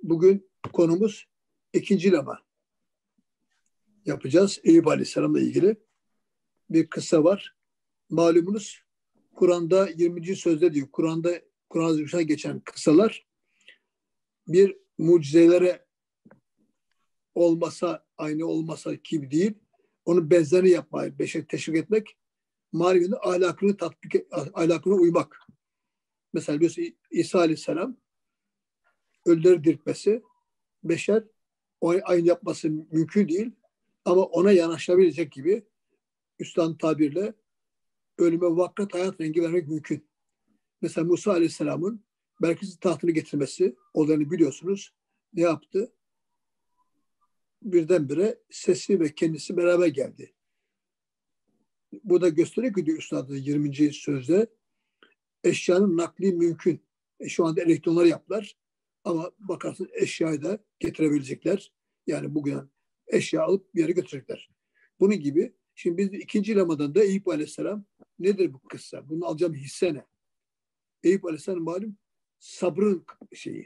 Bugün konumuz ikinci lama yapacağız. Eyüp Aleyhisselam'la ilgili bir kıssa var. Malumunuz Kur'an'da 20. sözde diyor. Kur'an-ı geçen kıssalar bir mucizelere olmasa, aynı olmasa gibi değil. Onun benzerini yapmayı, beşeri teşvik etmek, manevinin ahlakını uymak. Mesela biliyorsun İsa Aleyhisselam ölüleri diriltmesi, beşer aynı yapması mümkün değil. Ama ona yanaşabilecek gibi üstten tabirle ölüme muvakkat hayat rengi vermek mümkün. Mesela Musa Aleyhisselam'ın Belkıs'ın tahtını getirmesi, olayını biliyorsunuz. Ne yaptı? Birdenbire sesi ve kendisi beraber geldi. Bu da gösteriyor ki diyor Üstad'ın 20. sözde eşyanın nakli mümkün. Şu anda elektronlar yaptılar. Ama bakarsın eşyayı da getirebilecekler. Yani bugün eşya alıp bir yere götürecekler. Bunun gibi. Şimdi biz ikinci lamadan da Eyüp Aleyhisselam nedir bu kıssa? Bunu alacağım hisse ne? Eyüp Aleyhisselam malum sabrın şeyi.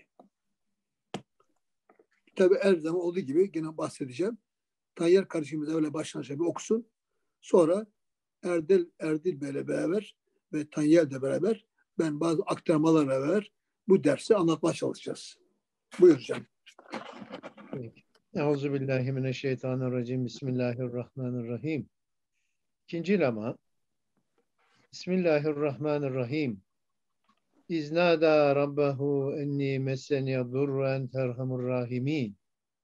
Tabi her zaman olduğu gibi yine bahsedeceğim. Tayyar kardeşimiz öyle başlanışa bir okusun. Sonra Erdil Bey'le beraber ve Tayyar da beraber ben bazı aktarmalarla beraber bu dersi anlatmaya çalışacağız. Buyur hocam. Euzubillahimineşşeytanirracim. Bismillahirrahmanirrahim. İkinci lama. Bismillahirrahmanirrahim. İznada rabbahu enni messeniye durru ente erhamur rahimin.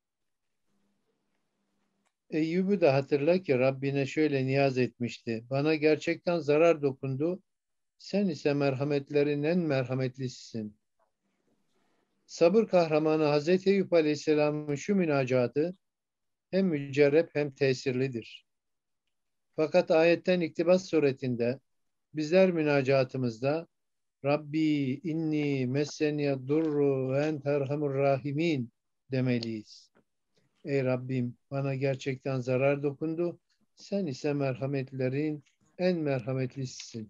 Eyyub'u da hatırla ki Rabbine şöyle niyaz etmişti. Bana gerçekten zarar dokundu. Sen ise merhametlerin en merhametlisisin. Sabır kahramanı Hazreti Eyüp Aleyhisselam'ın şu münacatı hem mücerrep hem tesirlidir. Fakat ayetten iktibas suretinde bizler münacatımızda Rabbi inni messeniye durru ve ente erhamur rahimin demeliyiz. Ey Rabbim bana gerçekten zarar dokundu. Sen ise merhametlerin en merhametlisisin.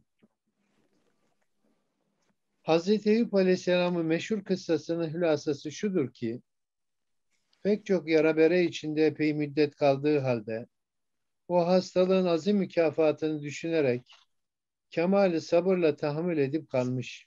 Hazreti Eyüp Aleyhisselam'ın meşhur kıssasının hülasası şudur ki pek çok yara bere içinde epey müddet kaldığı halde o hastalığın azim mükafatını düşünerek kemali sabırla tahammül edip kalmış.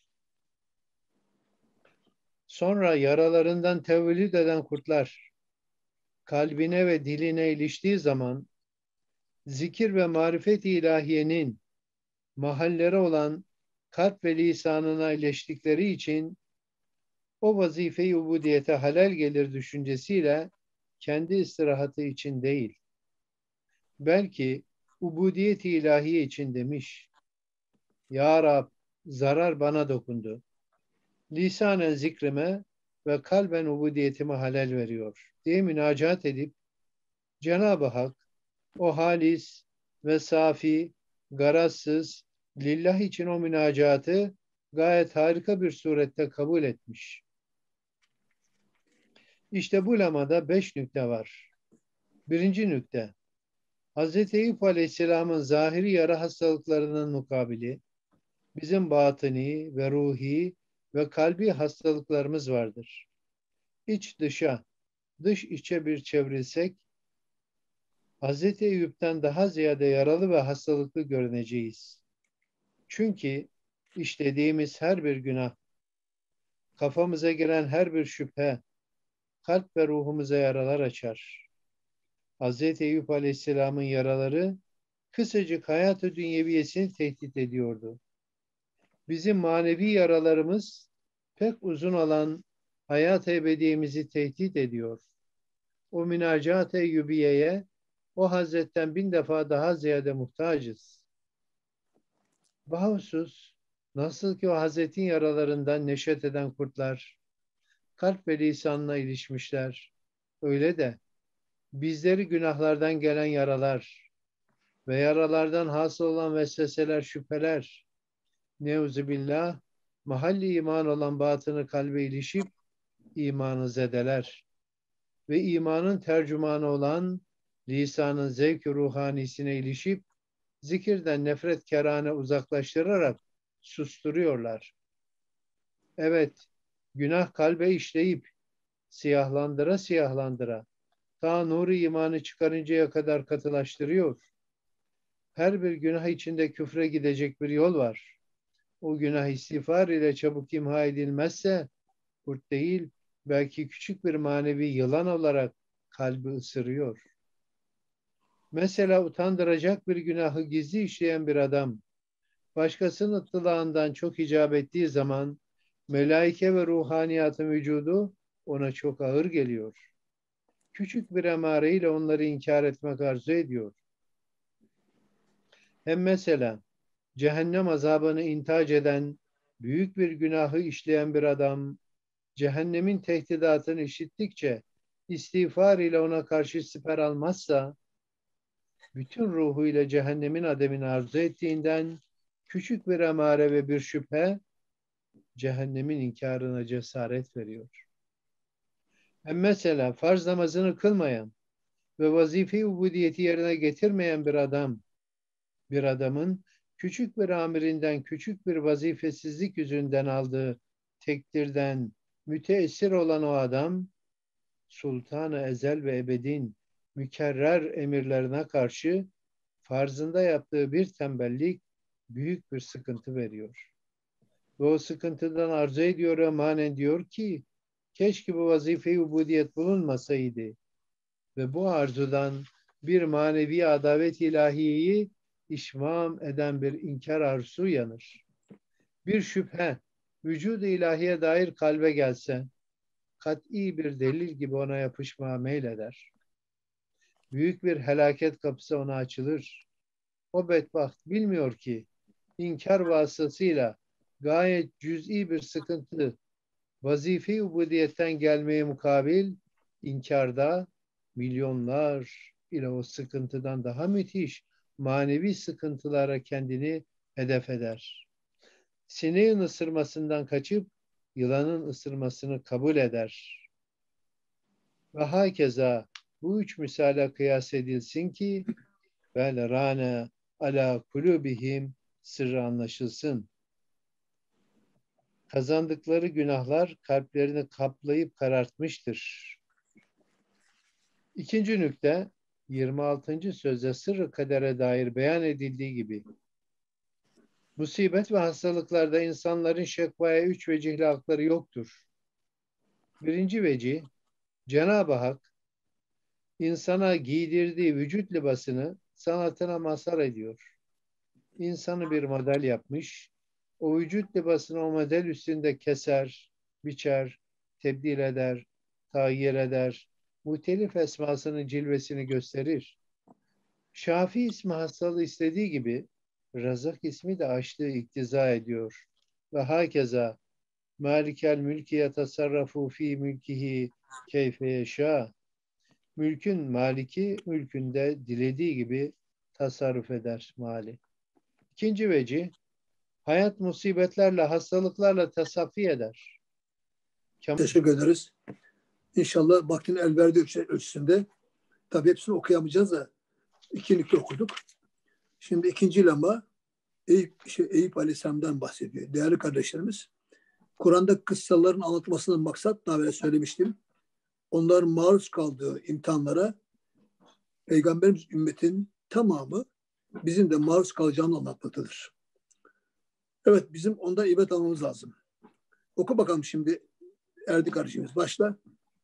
Sonra yaralarından tevellüt eden kurtlar kalbine ve diline iliştiği zaman zikir ve marifet-i ilahiyenin mahalleri olan kalp ve lisanına iliştikleri için o vazife-i ubudiyete halal gelir düşüncesiyle kendi istirahatı için değil, belki ubudiyet-i ilahiye için demiş. Ya Rab, zarar bana dokundu. Lisanen zikrime ve kalben ubudiyetime halal veriyor diye münacat edip Cenab-ı Hak o halis ve safi, garazsız, lillah için o münacatı gayet harika bir surette kabul etmiş. İşte bu lamada 5 nükte var. Birinci nükte, Hz. Eyüp Aleyhisselam'ın zahiri yara hastalıklarının mukabili, bizim batini ve ruhi ve kalbi hastalıklarımız vardır. İç dışa, dış içe bir çevrilsek, Hz. Eyüp'ten daha ziyade yaralı ve hastalıklı görüneceğiz. Çünkü işlediğimiz her bir günah, kafamıza gelen her bir şüphe, kalp ve ruhumuza yaralar açar. Hz. Eyüp Aleyhisselam'ın yaraları kısacık hayat-ı dünyeviyesini tehdit ediyordu. Bizim manevi yaralarımız pek uzun olan hayat-ı ebediyemizi tehdit ediyor. O münacat-ı Eyyubiye'ye o Hazretten 1000 defa daha ziyade muhtacız. Bahusus nasıl ki o Hazretin yaralarından neşet eden kurtlar kalp ve lisanına ilişmişler, öyle de bizleri günahlardan gelen yaralar ve yaralardan hasıl olan vesveseler, şüpheler, neuzubillah, mahalli iman olan batını kalbe ilişip imanı zedeler ve imanın tercümanı olan lisanın zevk-i ruhanisine ilişip zikirden nefret kerane uzaklaştırarak susturuyorlar. Evet, günah kalbe işleyip siyahlandıra siyahlandıra ta nuru imanı çıkarıncaya kadar katılaştırıyor. Her bir günah içinde küfre gidecek bir yol var. O günah istiğfar ile çabuk imha edilmezse kurt değil, belki küçük bir manevi yılan olarak kalbi ısırıyor. Mesela utandıracak bir günahı gizli işleyen bir adam, başkasının ıttılağından çok icap ettiği zaman, melaike ve ruhaniyatın vücudu ona çok ağır geliyor. Küçük bir emareyle onları inkar etmek arzu ediyor. Hem mesela, cehennem azabını intihac eden, büyük bir günahı işleyen bir adam, cehennemin tehdidatını işittikçe istiğfar ile ona karşı siper almazsa, bütün ruhuyla cehennemin ademini arzu ettiğinden küçük bir emare ve bir şüphe cehennemin inkarına cesaret veriyor. Hem mesela farz namazını kılmayan ve vazife-i ubudiyeti yerine getirmeyen bir adamın küçük bir amirinden küçük bir vazifesizlik yüzünden aldığı tekdirden müteessir olan o adam, Sultan-ı Ezel ve Ebed'in mükerrer emirlerine karşı farzında yaptığı bir tembellik büyük bir sıkıntı veriyor. Ve o sıkıntıdan arzu ediyor ve manen diyor ki, keşke bu vazife-i ubudiyet bulunmasaydı. Ve bu arzudan bir manevi adavet ilahiyeyi işmam eden bir inkar arzusu uyanır. Bir şüphe, vücud-u ilahiye dair kalbe gelse, kat'i bir delil gibi ona yapışmaya meyleder. Büyük bir helaket kapısı ona açılır. O bedbaht bilmiyor ki, inkar vasıtasıyla gayet cüz'i bir sıkıntı, vazife-i ubudiyetten gelmeye mukabil, inkarda milyonlar ile o sıkıntıdan daha müthiş manevi sıkıntılara kendini hedef eder. Sineğin ısırmasından kaçıp yılanın ısırmasını kabul eder. Ve hakeza bu üç misale kıyas edilsin ki vel rane ala kulubihim sırrı anlaşılsın. Kazandıkları günahlar kalplerini kaplayıp karartmıştır. İkinci nükte 26. sözde sırrı kadere dair beyan edildiği gibi musibet ve hastalıklarda insanların şekvaya üç vecihle hakları yoktur. Birinci vecih, Cenab-ı Hak insana giydirdiği vücut libasını sanatına mazhar ediyor. İnsanı bir model yapmış, o vücut libasını o model üstünde keser, biçer, tebdil eder, tayyir eder, muhtelif esmasının cilvesini gösterir. Şafi ismi hastalığı istediği gibi Razak ismi de açlığı iktiza ediyor. Ve hakeza Malikel mülki yetasarrafu fi mülkihi keyfe yeşâ. Mülkün maliki mülkünde dilediği gibi tasarruf eder mali. İkinci vecih, hayat musibetlerle, hastalıklarla tasaffi eder. Teşekkür ederiz. İnşallah vaktin el verdiği ölçüsünde, tabii hepsini okuyamayacağız da iki nükle okuduk. Şimdi ikinci lama Eyüp Aleyhisselam'dan bahsediyor. Değerli kardeşlerimiz, Kur'an'da kıssaların anlatmasının maksat, daha evvel söylemiştim, onların maruz kaldığı imtihanlara Peygamberimiz ümmetin tamamı bizim de maruz kalacağını anlatmaktadır. Evet, bizim ondan ibret almamız lazım. Oku bakalım şimdi Erdi kardeşimiz. Başla.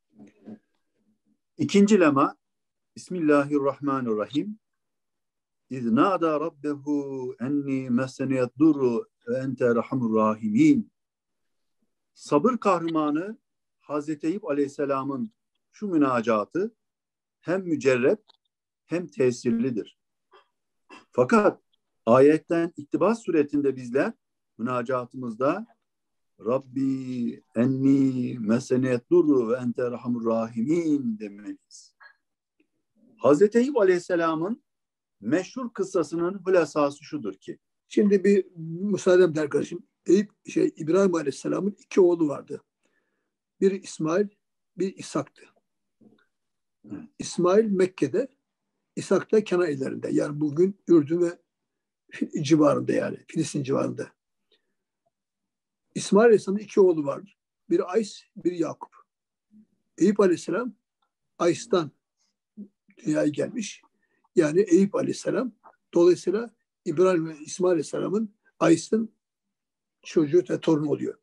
İkinci lema Bismillahirrahmanirrahim. İz nâdâ rabbehu enni messeniyet durru ve ente erhamur rahimin. Sabır kahramanı Hazreti Eyüp Aleyhisselam'ın şu münacatı hem mücerrep hem tesirlidir. Fakat ayetten iktibas suretinde bizler münacatımızda Rabbi enni meseniyet durru ve ente erhamur rahimin demeliyiz. Hazreti Eyüp Aleyhisselam'ın meşhur kıssasının hülasası şudur ki. Şimdi bir müsaade eder kardeşim. İbrahim Aleyhisselam'ın iki oğlu vardı. Biri İsmail, bir İshak'tı. İsmail Mekke'de, İshak da Kenan illerinde. Yani bugün Ürdün ve civarında, yani Filistin civarında. İsmail Aleyhisselam'ın iki oğlu vardı. Biri Ays, biri Yakup. Eyüp Aleyhisselam Ays'tan dünyaya gelmiş. Yani Eyüp Aleyhisselam dolayısıyla İbrahim ve İsmail Aleyhisselam'ın Ays'ın çocuğu ve torunu oluyor.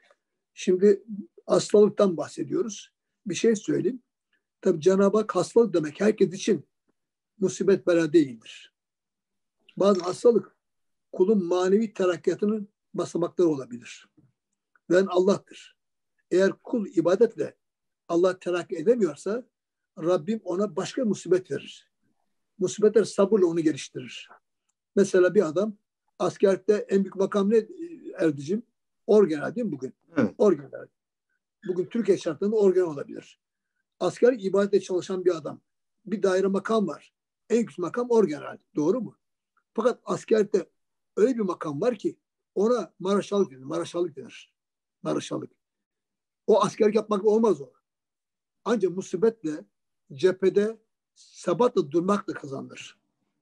Şimdi hastalıktan bahsediyoruz. Bir şey söyleyeyim. Tabii Cenab-ı Hak hastalık demek herkes için musibet bela değildir. Bazı hastalık kulun manevi terakkiyatının basamakları olabilir. Ve Allah'tır. Eğer kul ibadetle Allah terakki edemiyorsa Rabbim ona başka musibet verir. Musibetler sabırla onu geliştirir. Mesela bir adam askerlikte en büyük makam ne Erdicim? Orgeneral değil mi bugün? Evet. Orgeneral. Bugün Türkiye şartlarında orgeneral olabilir. Asker ibadette çalışan bir adam. Bir daire makam var. En yüksek makam orgeneral. Doğru mu? Fakat askerlikte öyle bir makam var ki ona maraşallık denir. Maraşallık denir. Maraşallık. O askerlik yapmak olmaz o. Ancak musibetle, cephede sebatla durmakla kazanır.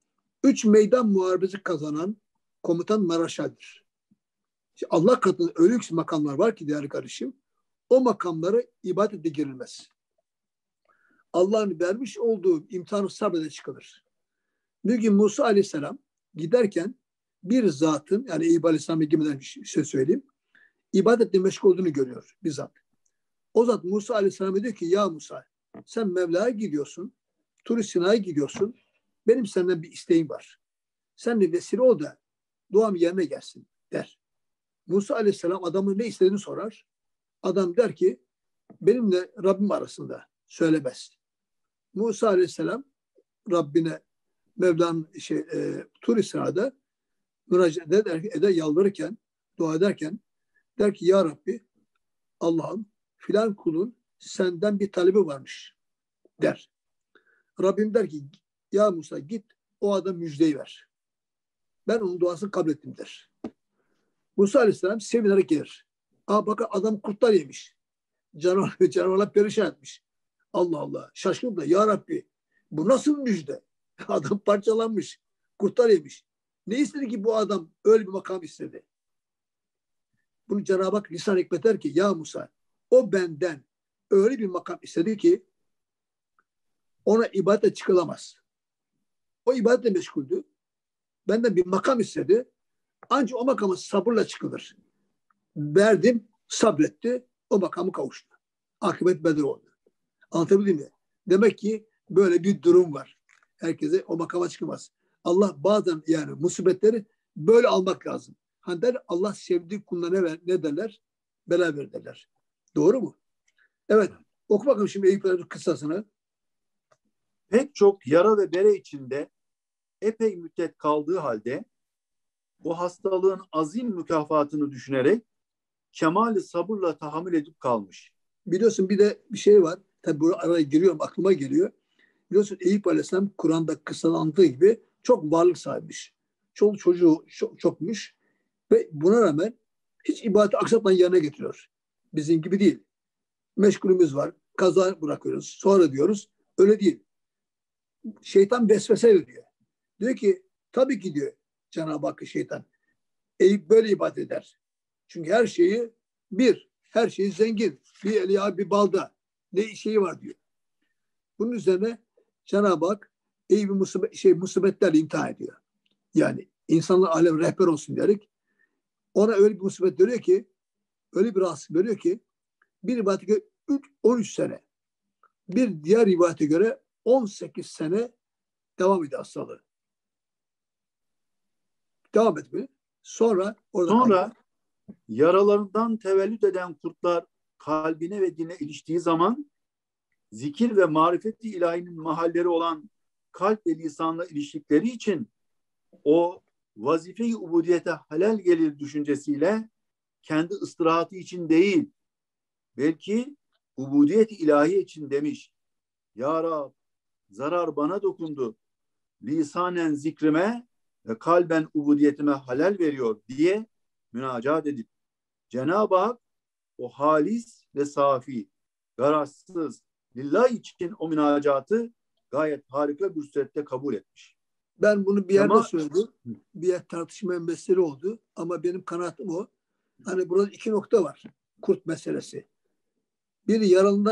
3 meydan muharebesi kazanan komutan maraşaldir. İşte Allah katında öyle yüksek makamlar var ki değerli kardeşim, o makamlara ibadete girilmez. Allah'ın vermiş olduğu imtihanı sabrede çıkılır. Bir gün Musa Aleyhisselam giderken bir zatın, yani Eyüp Aleyhisselam'a girmeden bir şey söyleyeyim, ibadetle meşgul olduğunu görüyor bir zat. O zat Musa Aleyhisselam'a diyor ki ya Musa sen Mevla'ya gidiyorsun, Tur-i Sina'ya gidiyorsun, benim senden bir isteğim var. Sen de vesile ol da duam yerine gelsin der. Musa Aleyhisselam adamın ne istediğini sorar. Adam der ki benimle Rabbim arasında söylemez. Musa Aleyhisselam Rabbine Mevla'nın Tur-i Sina'da müracaat eder, yalvarırken, dua ederken der ki ya Rabbi Allah'ım filan kulun senden bir talebi varmış der. Rabbim der ki ya Musa git o adam müjdeyi ver. Ben onun duasını kabul ettim der. Musa Aleyhisselam sevinerek gelir. Bakın adam kurtlar yemiş. Canavarlar perişan etmiş. Allah Allah. Şaşkın da ya Rabbi bu nasıl müjde? Adam parçalanmış. Kurtlar yemiş. Ne istedi ki bu adam öyle bir makam istedi? Bunu Cenab-ı Hak lisan hikmet der ki ya Musa o benden öyle bir makam istedi ki ona ibadete çıkılamaz. O ibadetle meşguldü. Benden bir makam istedi. Ancak o makama sabırla çıkılır. Verdim, sabretti. O makamı kavuştu. Akıbet Bedir oldu. Anlatabildim mi? Demek ki böyle bir durum var. Herkese o makama çıkmaz. Allah bazen yani musibetleri böyle almak lazım. Hani der Allah sevdiği kuluna ne derler? Bela ver derler. Doğru mu? Evet. Oku bakalım şimdi Eyüp kıssasını. Pek çok yara ve bere içinde epey müddet kaldığı halde o hastalığın azim mükafatını düşünerek kemali sabırla tahammül edip kalmış. Biliyorsun bir de bir şey var. Tabii bu araya giriyorum aklıma geliyor. Biliyorsun Eyüp Aleyhisselam Kur'an'da kıssalandığı gibi çok varlık sahibiymiş. Çoluk çocuğu çokmuş ve buna rağmen hiç ibadeti aksatmadan yerine getiriyor. Bizim gibi değil. Meşgulümüz var. Kaza bırakıyoruz. Sonra diyoruz. Öyle değil. Şeytan vesvese veriyor. Diyor ki tabii ki diyor Cenab-ı Hakk'a şeytan. Eyüp böyle ibadet eder. Çünkü her şeyi zengin. Bir eli bir balda. Ne şeyi var diyor. Bunun üzerine Cenab-ı Hak Eyüp'ü musibetlerle imtihan ediyor. Yani insanlar alem rehber olsun diyerek ona öyle bir musibet veriyor ki öyle bir rahatsızlık veriyor ki bir rivayete göre 13 sene bir diğer rivayete göre 18 sene devam ediyor hastalığı. Devam etmiyor. Sonra yaralarından tevellüt eden kurtlar kalbine ve dine iliştiği zaman zikir ve marifet-i ilahinin mahalleri olan kalp ve lisanla iliştikleri için o vazife-i ubudiyete halal gelir düşüncesiyle kendi ıstirahatı için değil, belki ubudiyet-i ilahi için demiş. Ya Rab, zarar bana dokundu. Lisanen zikrime ve kalben ubudiyetime halal veriyor diye münacat edip Cenab-ı Hak o halis ve safi, garazsız, lillah için o münacatı gayet harika bir surette kabul etmiş. Ben bunu bir yerde söyledim. Bir yer tartışma mesele oldu. Ama benim kanaatim o. Hani burada 2 nokta var. Kurt meselesi. Biri yaralından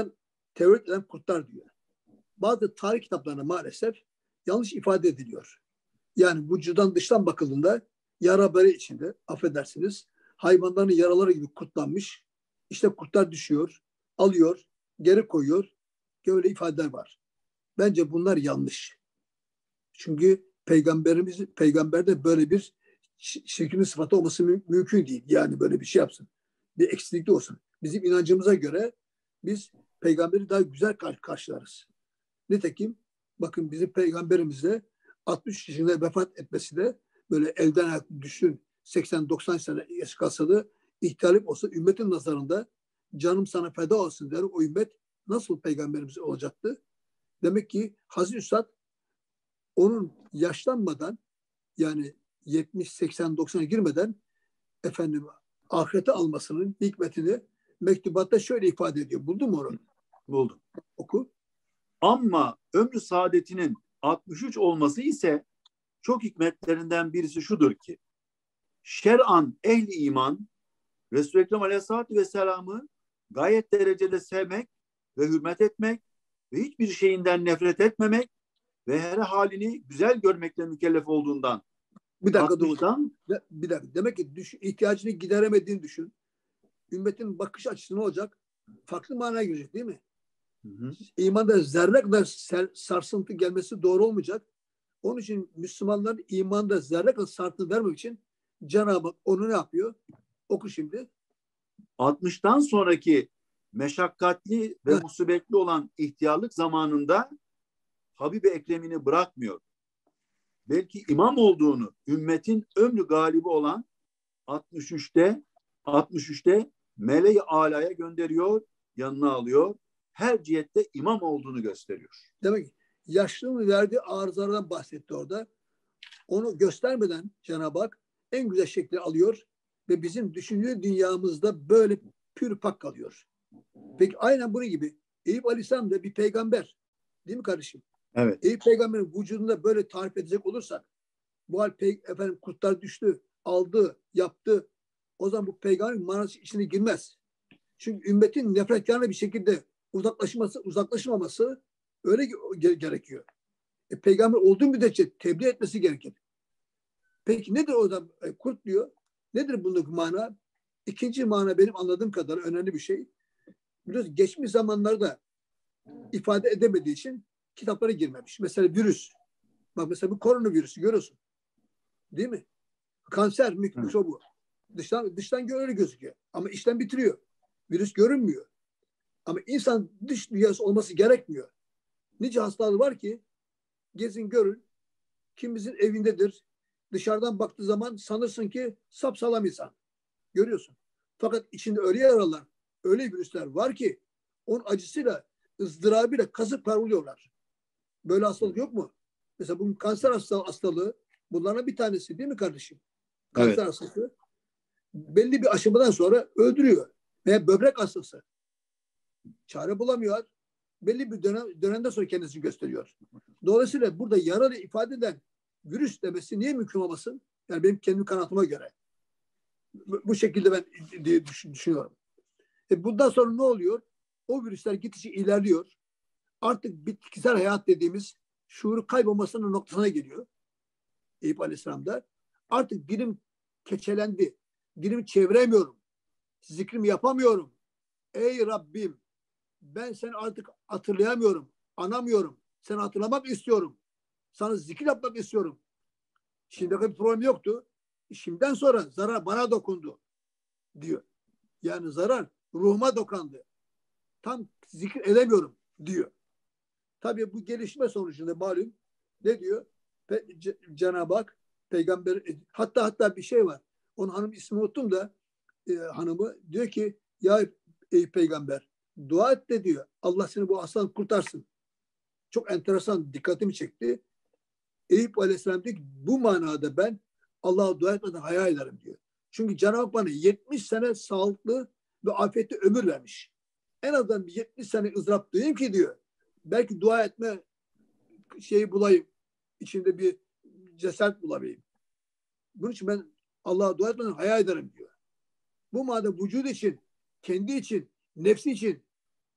tevelüt eden kurtlar diyor. Bazı tarih kitaplarında maalesef yanlış ifade ediliyor. Yani vücudan dıştan bakıldığında yara bere içinde, affedersiniz, hayvanların yaraları gibi kurtlanmış. İşte kurtlar düşüyor, alıyor, geri koyuyor. Böyle ifadeler var. Bence bunlar yanlış. Çünkü peygamberde böyle bir şirkin sıfatı olması mümkün değil. Yani böyle bir şey yapsın. Bir eksiklik olsun. Bizim inancımıza göre biz peygamberi daha güzel karşılarız. Nitekim bakın bizim peygamberimizle 60 yaşında vefat etmesi de böyle elden ayak düşün 80-90 sene yaş kalsa da ihtilaf olsa ümmetin nazarında canım sana feda olsun der o ümmet nasıl peygamberimiz olacaktı? Demek ki Hazreti Üstad onun yaşlanmadan yani 70, 80, 90'a girmeden efendim ahirete almasının hikmetini mektubatta şöyle ifade ediyor. Buldun mu onu? Buldum. Oku. Ama ömrü saadetinin 63 olması ise çok hikmetlerinden birisi şudur ki şer'an ehli iman Resul-i Ekrem Aleyhisselatü Vesselam'ı gayet derecede sevmek ve hürmet etmek ve hiçbir şeyinden nefret etmemek ve her halini güzel görmekle mükellef olduğundan. Bir dakika dur. Bir dakika. Demek ki ihtiyacını gideremediğini düşün. Ümmetin bakış açısı ne olacak? Farklı manaya girecek değil mi? Hı. İmanda zerre kadar sarsıntı gelmesi doğru olmayacak. Onun için Müslümanların imanda zerre kadar sarsıntı vermek için Cenab-ı Hak onu ne yapıyor? Oku şimdi. 60'tan sonraki meşakkatli ve musibetli olan ihtiyarlık zamanında Habib-i Ekrem'ini bırakmıyor. Belki imam olduğunu ümmetin ömrü galibi olan 63'te meleği alaya gönderiyor, yanına alıyor. Her cihette imam olduğunu gösteriyor. Demek ki yaşlılığın verdiği arızalardan bahsetti orada. Onu göstermeden Cenab-ı Hak en güzel şekli alıyor ve bizim düşünce dünyamızda böyle pür pak kalıyor. Peki aynen bunun gibi Eyüp Aleyhisselam da bir peygamber. Değil mi kardeşim? Evet. Eyüp peygamberin vücudunda böyle tarif edecek olursak bu hal efendim kurtlar düştü, aldı, yaptı. O zaman bu peygamberin manası içine girmez. Çünkü ümmetin nefretkarına bir şekilde uzaklaşmaması öyle gerekiyor. Peygamber olduğu müddetçe tebliğ etmesi gerekir. Peki nedir orada kurt diyor? Nedir bundaki mana? İkinci mana benim anladığım kadar önemli bir şey. Biliyorsunuz geçmiş zamanlarda ifade edemediği için kitaplara girmemiş. Mesela virüs. Bak mesela bu koronavirüsü görüyorsun. Değil mi? Kanser mikrobu. Dıştan öyle gözüküyor. Ama içten bitiriyor. Virüs görünmüyor. Ama insan dış dünyası olması gerekmiyor. Nice hastalığı var ki gezin görün. Kimimizin evindedir. Dışarıdan baktığı zaman sanırsın ki sapsağlam insan. Görüyorsun. Fakat içinde öyle yaralar, öyle virüsler var ki onun acısıyla, ızdırabıyla kasıp kavruluyorlar. Böyle hastalık yok mu? Mesela bunun kanser hastalığı bunlardan bir tanesi değil mi kardeşim? Kanser hastalığı belli bir aşamadan sonra öldürüyor. Veya böbrek hastası. Çare bulamıyor. Belli bir dönemden sonra kendisini gösteriyor. Dolayısıyla burada yaralı ifade eden virüs demesi niye mümkün olmasın? Yani benim kendi kanaatıma göre. Bu şekilde ben düşünüyorum. Bundan sonra ne oluyor? O virüsler gittikçe ilerliyor. Artık bitkisel hayat dediğimiz şuuru kaybolmasının noktasına geliyor. Eyüp Aleyhisselam'da. Artık dilim keçelendi. Dilimi çeviremiyorum. Zikrimi yapamıyorum. Ey Rabbim ben seni artık hatırlayamıyorum. Anamıyorum. Seni hatırlamak istiyorum. Sana zikir yapmak istiyorum. Şimdiye kadar bir problem yoktu. Şimdiden sonra zarar bana dokundu diyor. Yani zarar ruhuma dokandı. Tam zikir edemiyorum diyor. Tabii bu gelişme sonucunda malum ne diyor? Cenab-ı Hak peygamber hatta bir şey var. Onun hanım ismini unuttum da hanımı diyor ki ya ey peygamber dua et de diyor. Allah seni bu hastadan kurtarsın. Çok enteresan dikkatimi çekti. Eyüp Aleyhisselam diyor ki bu manada ben Allah'a dua etmeden hayal ederim diyor. Çünkü Cenab-ı Hak bana 70 sene sağlıklı ve afiyetli ömür vermiş. En azından bir 70 sene ızdırap duyayım ki diyor. Belki dua etme şeyi bulayım. İçinde bir cesaret bulabileyim. Bunun için ben Allah'a dua etmeden hayal ederim diyor. Bu madde vücudu için, kendi için, nefsi için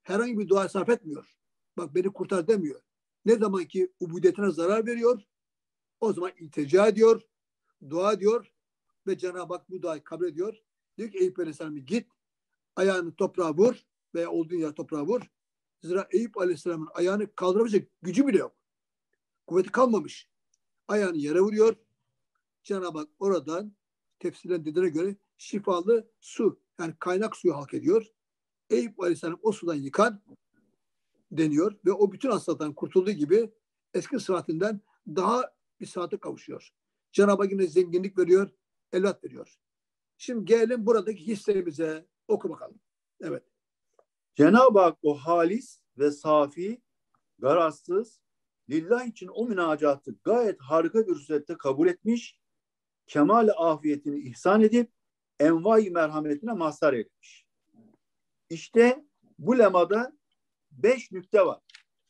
herhangi bir dua sarf etmiyor. Bak beni kurtar demiyor. Ne zaman ki ubudiyetine zarar veriyor, o zaman iltica ediyor, dua ediyor ve Cenab-ı Hak bu duayı kabul ediyor. Diyor ki Eyüp Aleyhisselam'a git, ayağını toprağa vur veya olduğun yer toprağa vur. Zira Eyüp Aleyhisselam'ın ayağını kaldırabilecek gücü bile yok. Kuvveti kalmamış. Ayağını yere vuruyor. Cenab-ı Hak oradan tefsirlerin dediğine göre şifalı su, yani kaynak suyu halk ediyor. Eyüp Aleyhisselam o sudan yıkan deniyor ve o bütün hastalıktan kurtulduğu gibi eski sıhhatinden daha bir sıhhate kavuşuyor. Cenab-ı Hak yine zenginlik veriyor, evlat veriyor. Şimdi gelelim buradaki hislerimize. Oku bakalım. Evet. Cenab-ı Hak o halis ve safi, garazsız, lillah için o münacatı gayet harika bir surette kabul etmiş, kemal-i afiyetini ihsan edip envai merhametine mazhar etmiş. İşte bu lemada 5 nükte var.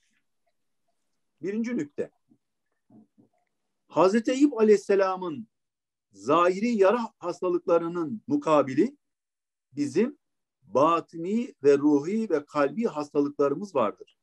Birinci nükte. Hazreti Eyüp Aleyhisselam'ın zahiri yara hastalıklarının mukabili bizim batini ve ruhi ve kalbi hastalıklarımız vardır.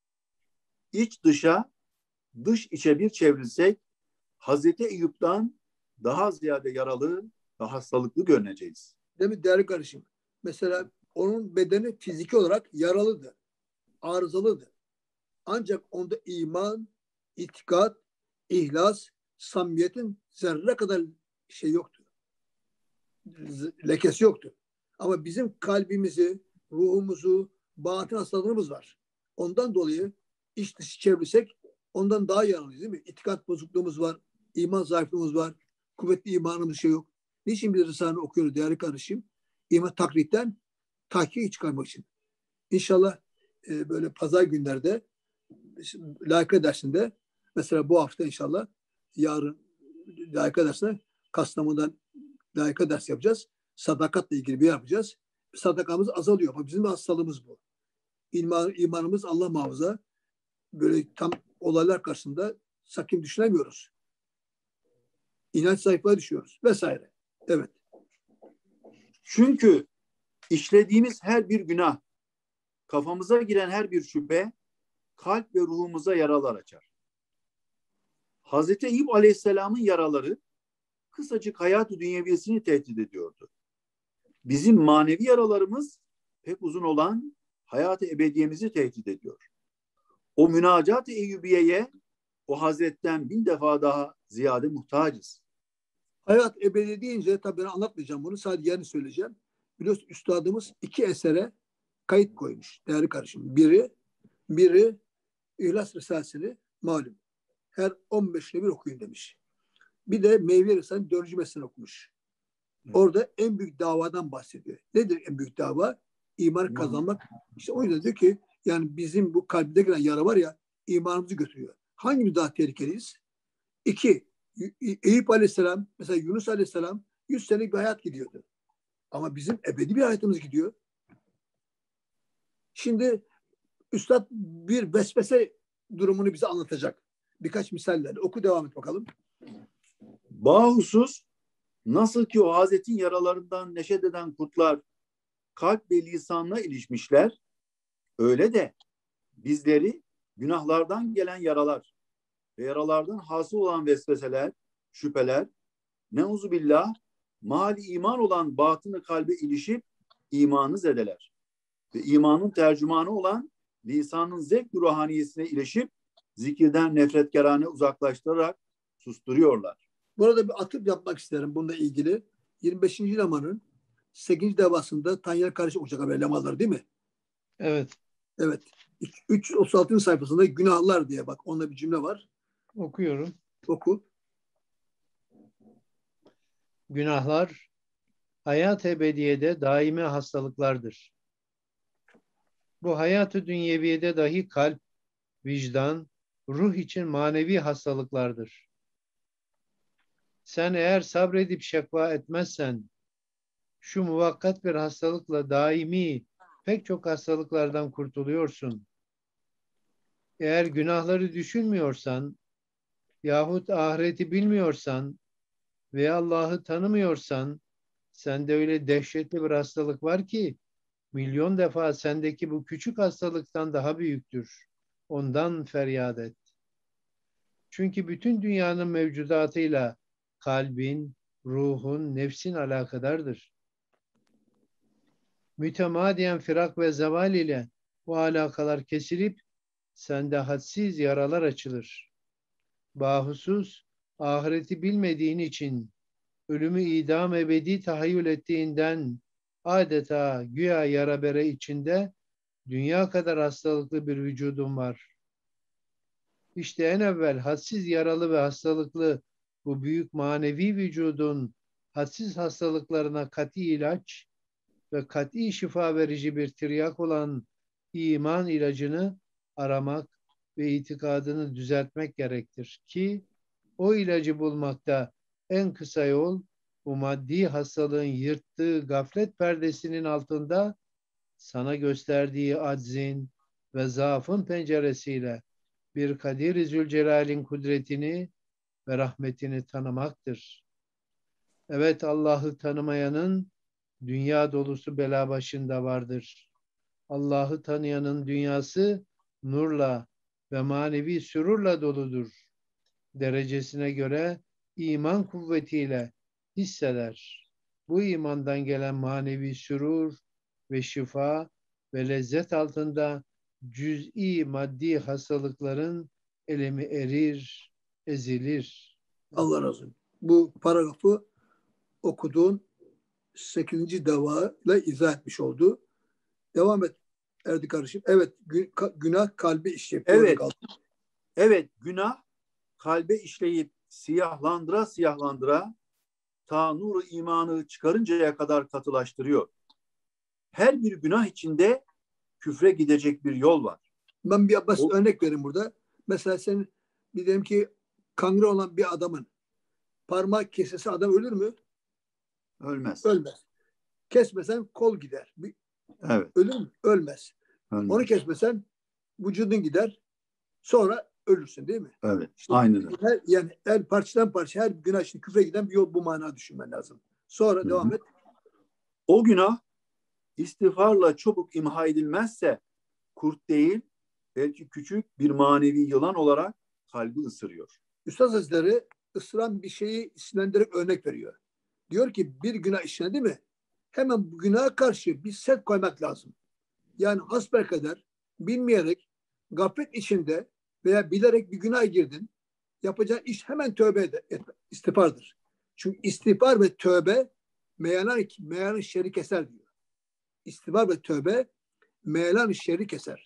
İç dışa, dış içe bir çevrilsek Hazreti Eyüp'ten daha ziyade yaralı ve hastalıklı görüneceğiz. Değil mi değerli kardeşim? Mesela onun bedeni fiziki olarak yaralıdır, arızalıdır. Ancak onda iman, itikat, ihlas, samimiyetin zerre kadar şey yoktur. Lekesi yoktur. Ama bizim kalbimizi, ruhumuzu, batın hastalığımız var. Ondan dolayı iç dışı çevirsek ondan daha yaralıyız değil mi? İtikat bozukluğumuz var, iman zayıflığımız var, kuvvetli imanımız şey yok. Niçin bir Risale okuyoruz değerli kardeşim? İman taklitten tahkik çıkarmak için. İnşallah böyle pazar günlerde layıkı dersinde mesela bu hafta inşallah yarın layıkı dersinde Kastamonu'dan layıkı ders yapacağız. Sadakatla ilgili bir yapacağız. Sadakamız azalıyor ama bizim de hastalığımız bu. İmanımız Allah muhafaza böyle tam olaylar karşısında sakin düşünemiyoruz. İnanç zayıflığa düşüyoruz vesaire. Evet. Çünkü işlediğimiz her bir günah, kafamıza giren her bir şüphe kalp ve ruhumuza yaralar açar. Hazreti Eyüp Aleyhisselam'ın yaraları kısacık hayat-ı dünyeviyesini tehdit ediyordu. Bizim manevi yaralarımız pek uzun olan hayat-ı ebediyemizi tehdit ediyor. O münacat-ı Eyyubiye'ye o Hazretten 1000 defa daha ziyade muhtacız. Hayat ebedi deyince tabii ben anlatmayacağım bunu. Sadece yerini söyleyeceğim. Biliyorsun üstadımız 2 esere kayıt koymuş değerli kardeşim. Biri İhlas Risalesini malum. Her 15'te bir okuyun demiş. Bir de Meyve Risale'nin 4. meselini okumuş. Orada en büyük davadan bahsediyor. Nedir en büyük dava? İmanı kazanmak. İşte o yüzden diyor ki yani bizim bu kalbinde gelen yara var ya imanımızı götürüyor. Hangimiz daha tehlikeliyiz? 2. Eyüp Aleyhisselam mesela Yunus Aleyhisselam 100 senelik bir hayat gidiyordu. Ama bizim ebedi bir hayatımız gidiyor. Şimdi Üstad bir vesvese durumunu bize anlatacak. Birkaç misallerle. Oku devam et bakalım. Bahusus nasıl ki o Hazretin yaralarından neşet eden kurtlar kalp ve lisanla ilişmişler, öyle de bizleri günahlardan gelen yaralar ve yaralardan hasıl olan vesveseler, şüpheler, neuzubillah, mali iman olan batını kalbe ilişip imanı zedeler. Ve imanın tercümanı olan lisanın zevk ruhaniyesine ilişip zikirden nefretkarane uzaklaştırarak susturuyorlar. Burada bir atıp yapmak isterim bununla ilgili. 25. lemanın 8. devasında Tanyel karşı okuyacak haber lemalar değil mi? Evet. Evet. 336. sayfasında günahlar diye bak. Onda bir cümle var. Okuyorum. Oku. Günahlar hayat ebediyede daimi hastalıklardır. Bu hayat-ı dünyeviyede dahi kalp, vicdan, ruh için manevi hastalıklardır. Sen eğer sabredip şekva etmezsen, şu muvakkat bir hastalıkla daimi pek çok hastalıklardan kurtuluyorsun. Eğer günahları düşünmüyorsan, yahut ahireti bilmiyorsan ve Allah'ı tanımıyorsan, sende öyle dehşetli bir hastalık var ki, milyon defa sendeki bu küçük hastalıktan daha büyüktür. Ondan feryat et. Çünkü bütün dünyanın mevcudatıyla kalbin, ruhun, nefsin alakadardır. Mütemadiyen firak ve zeval ile bu alakalar kesilip sende hadsiz yaralar açılır. Bahusus ahireti bilmediğin için ölümü idam ebedi tahayyül ettiğinden adeta güya yara bere içinde dünya kadar hastalıklı bir vücudun var. İşte en evvel hadsiz yaralı ve hastalıklı bu büyük manevi vücudun hadsiz hastalıklarına kat'i ilaç ve kat'i şifa verici bir tiryak olan iman ilacını aramak ve itikadını düzeltmek gerektir ki o ilacı bulmakta en kısa yol bu maddi hastalığın yırttığı gaflet perdesinin altında sana gösterdiği aczin ve zaafın penceresiyle bir Kadir-i Zülcelal'in kudretini ve rahmetini tanımaktır. Evet, Allah'ı tanımayanın dünya dolusu bela başında vardır. Allah'ı tanıyanın dünyası nurla ve manevi sürurla doludur. Derecesine göre iman kuvvetiyle hisseder. Bu imandan gelen manevi sürur ve şifa ve lezzet altında cüz'i maddi hastalıkların elemi erir, ezilir. Allah razı olsun. Bu paragrafı okuduğun 8. devayla izah etmiş oldu. Devam et Erdi kardeşim. Evet, günah kalbi işleyip. Evet. Evet, günah kalbe işleyip siyahlandıra ta nuru imanı çıkarıncaya kadar katılaştırıyor. Her bir günah içinde küfre gidecek bir yol var. Ben bir basit örnek vereyim burada. Mesela senin diyelim ki kangre olan bir adamın parmak kesesi adam ölür mü? Ölmez. Ölmez. Kesmesen kol gider. Evet. Ölür mü? Ölmez. Onu kesmesen vücudun gider. Sonra ölürsün değil mi? Evet. İşte aynen. Yani her parçadan parça her günah için küfre giden bir yol, bu mana düşünmen lazım. Sonra devam et. O günah istiğfarla çabuk imha edilmezse kurt değil, belki küçük bir manevi yılan olarak kalbi ısırıyor. Üstad Hazretleri ısıran bir şeyi isimlendirerek örnek veriyor. Diyor ki bir günah işlendi mi hemen bu günaha karşı bir set koymak lazım. Yani hasbelkader bilmeyerek gaflet içinde veya bilerek bir günaha girdin, yapacağın iş hemen tövbe etme, istiğfardır. Çünkü istiğfar ve tövbe meyalan şerri keser diyor. İstiğfar ve tövbe meyalan şerri keser.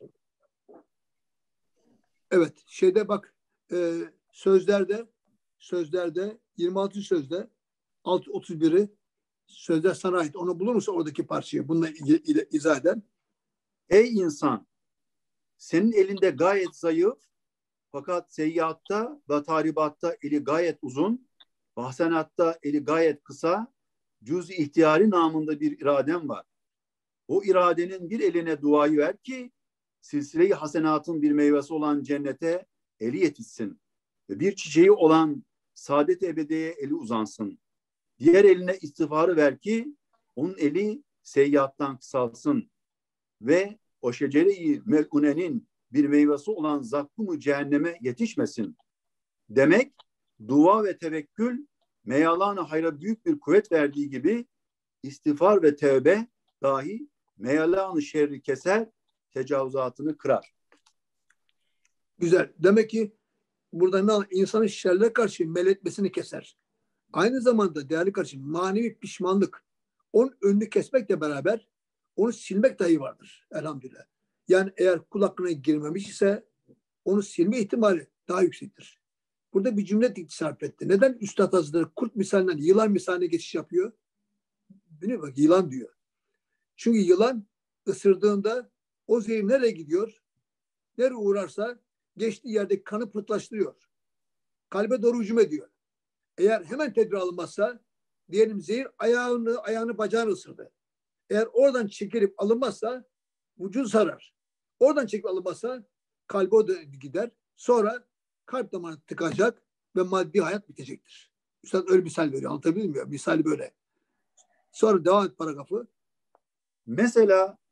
Evet, şeyde bak sözlerde 26. sözde 631'i sözler sana ait. Onu bulur musun oradaki parçayı? Bununla izah eden. Ey insan! Senin elinde gayet zayıf fakat seyyiatta ve tahribatta eli gayet uzun, bahsenatta eli gayet kısa, cüz-i ihtiyari namında bir iraden var. O iradenin bir eline duayı ver ki silsile-i hasenatın bir meyvesi olan cennete eli yetişsin ve bir çiçeği olan saadet-i ebediyeye eli uzansın. Diğer eline istiğfarı ver ki onun eli seyyiattan kısalsın ve o şecere-i mel'unenin bir meyvesi olan zakkum-u cehenneme yetişmesin. Demek dua ve tevekkül meyalan-ı hayra büyük bir kuvvet verdiği gibi istiğfar ve tevbe dahi meyalan-ı şerri keser, tecavüzatını kırar. Güzel. Demek ki burada insanın şerlere karşı meletmesini keser. Aynı zamanda değerli kardeşim manevi pişmanlık onun önünü kesmekle beraber onu silmek dahi vardır elhamdülillah. Yani eğer kul hakkına girmemiş ise onu silme ihtimali daha yüksektir. Burada bir cümle sarf etti. Neden Üstad Hazretleri kurt misalinden yılan misaline geçiş yapıyor? Biliyor musun? Yılan diyor. Çünkü yılan ısırdığında o zehir nereye gidiyor? Nereye uğrarsa geçtiği yerdeki kanı pıhtılaştırıyor. Kalbe doğru hücum ediyor. Eğer hemen tedbir alınmazsa diyelim zehir ayağını bacağını ısırdı. Eğer oradan çekilip alınmazsa vücudu sarar. Oradan çekilip alınmazsa kalbe o da gider. Sonra kalp damarı tıkacak ve maddi hayat bitecektir. Üstad öyle misal veriyor. Anlatabiliyor muyum? Misali böyle. Sonra devam et paragrafı. Mesela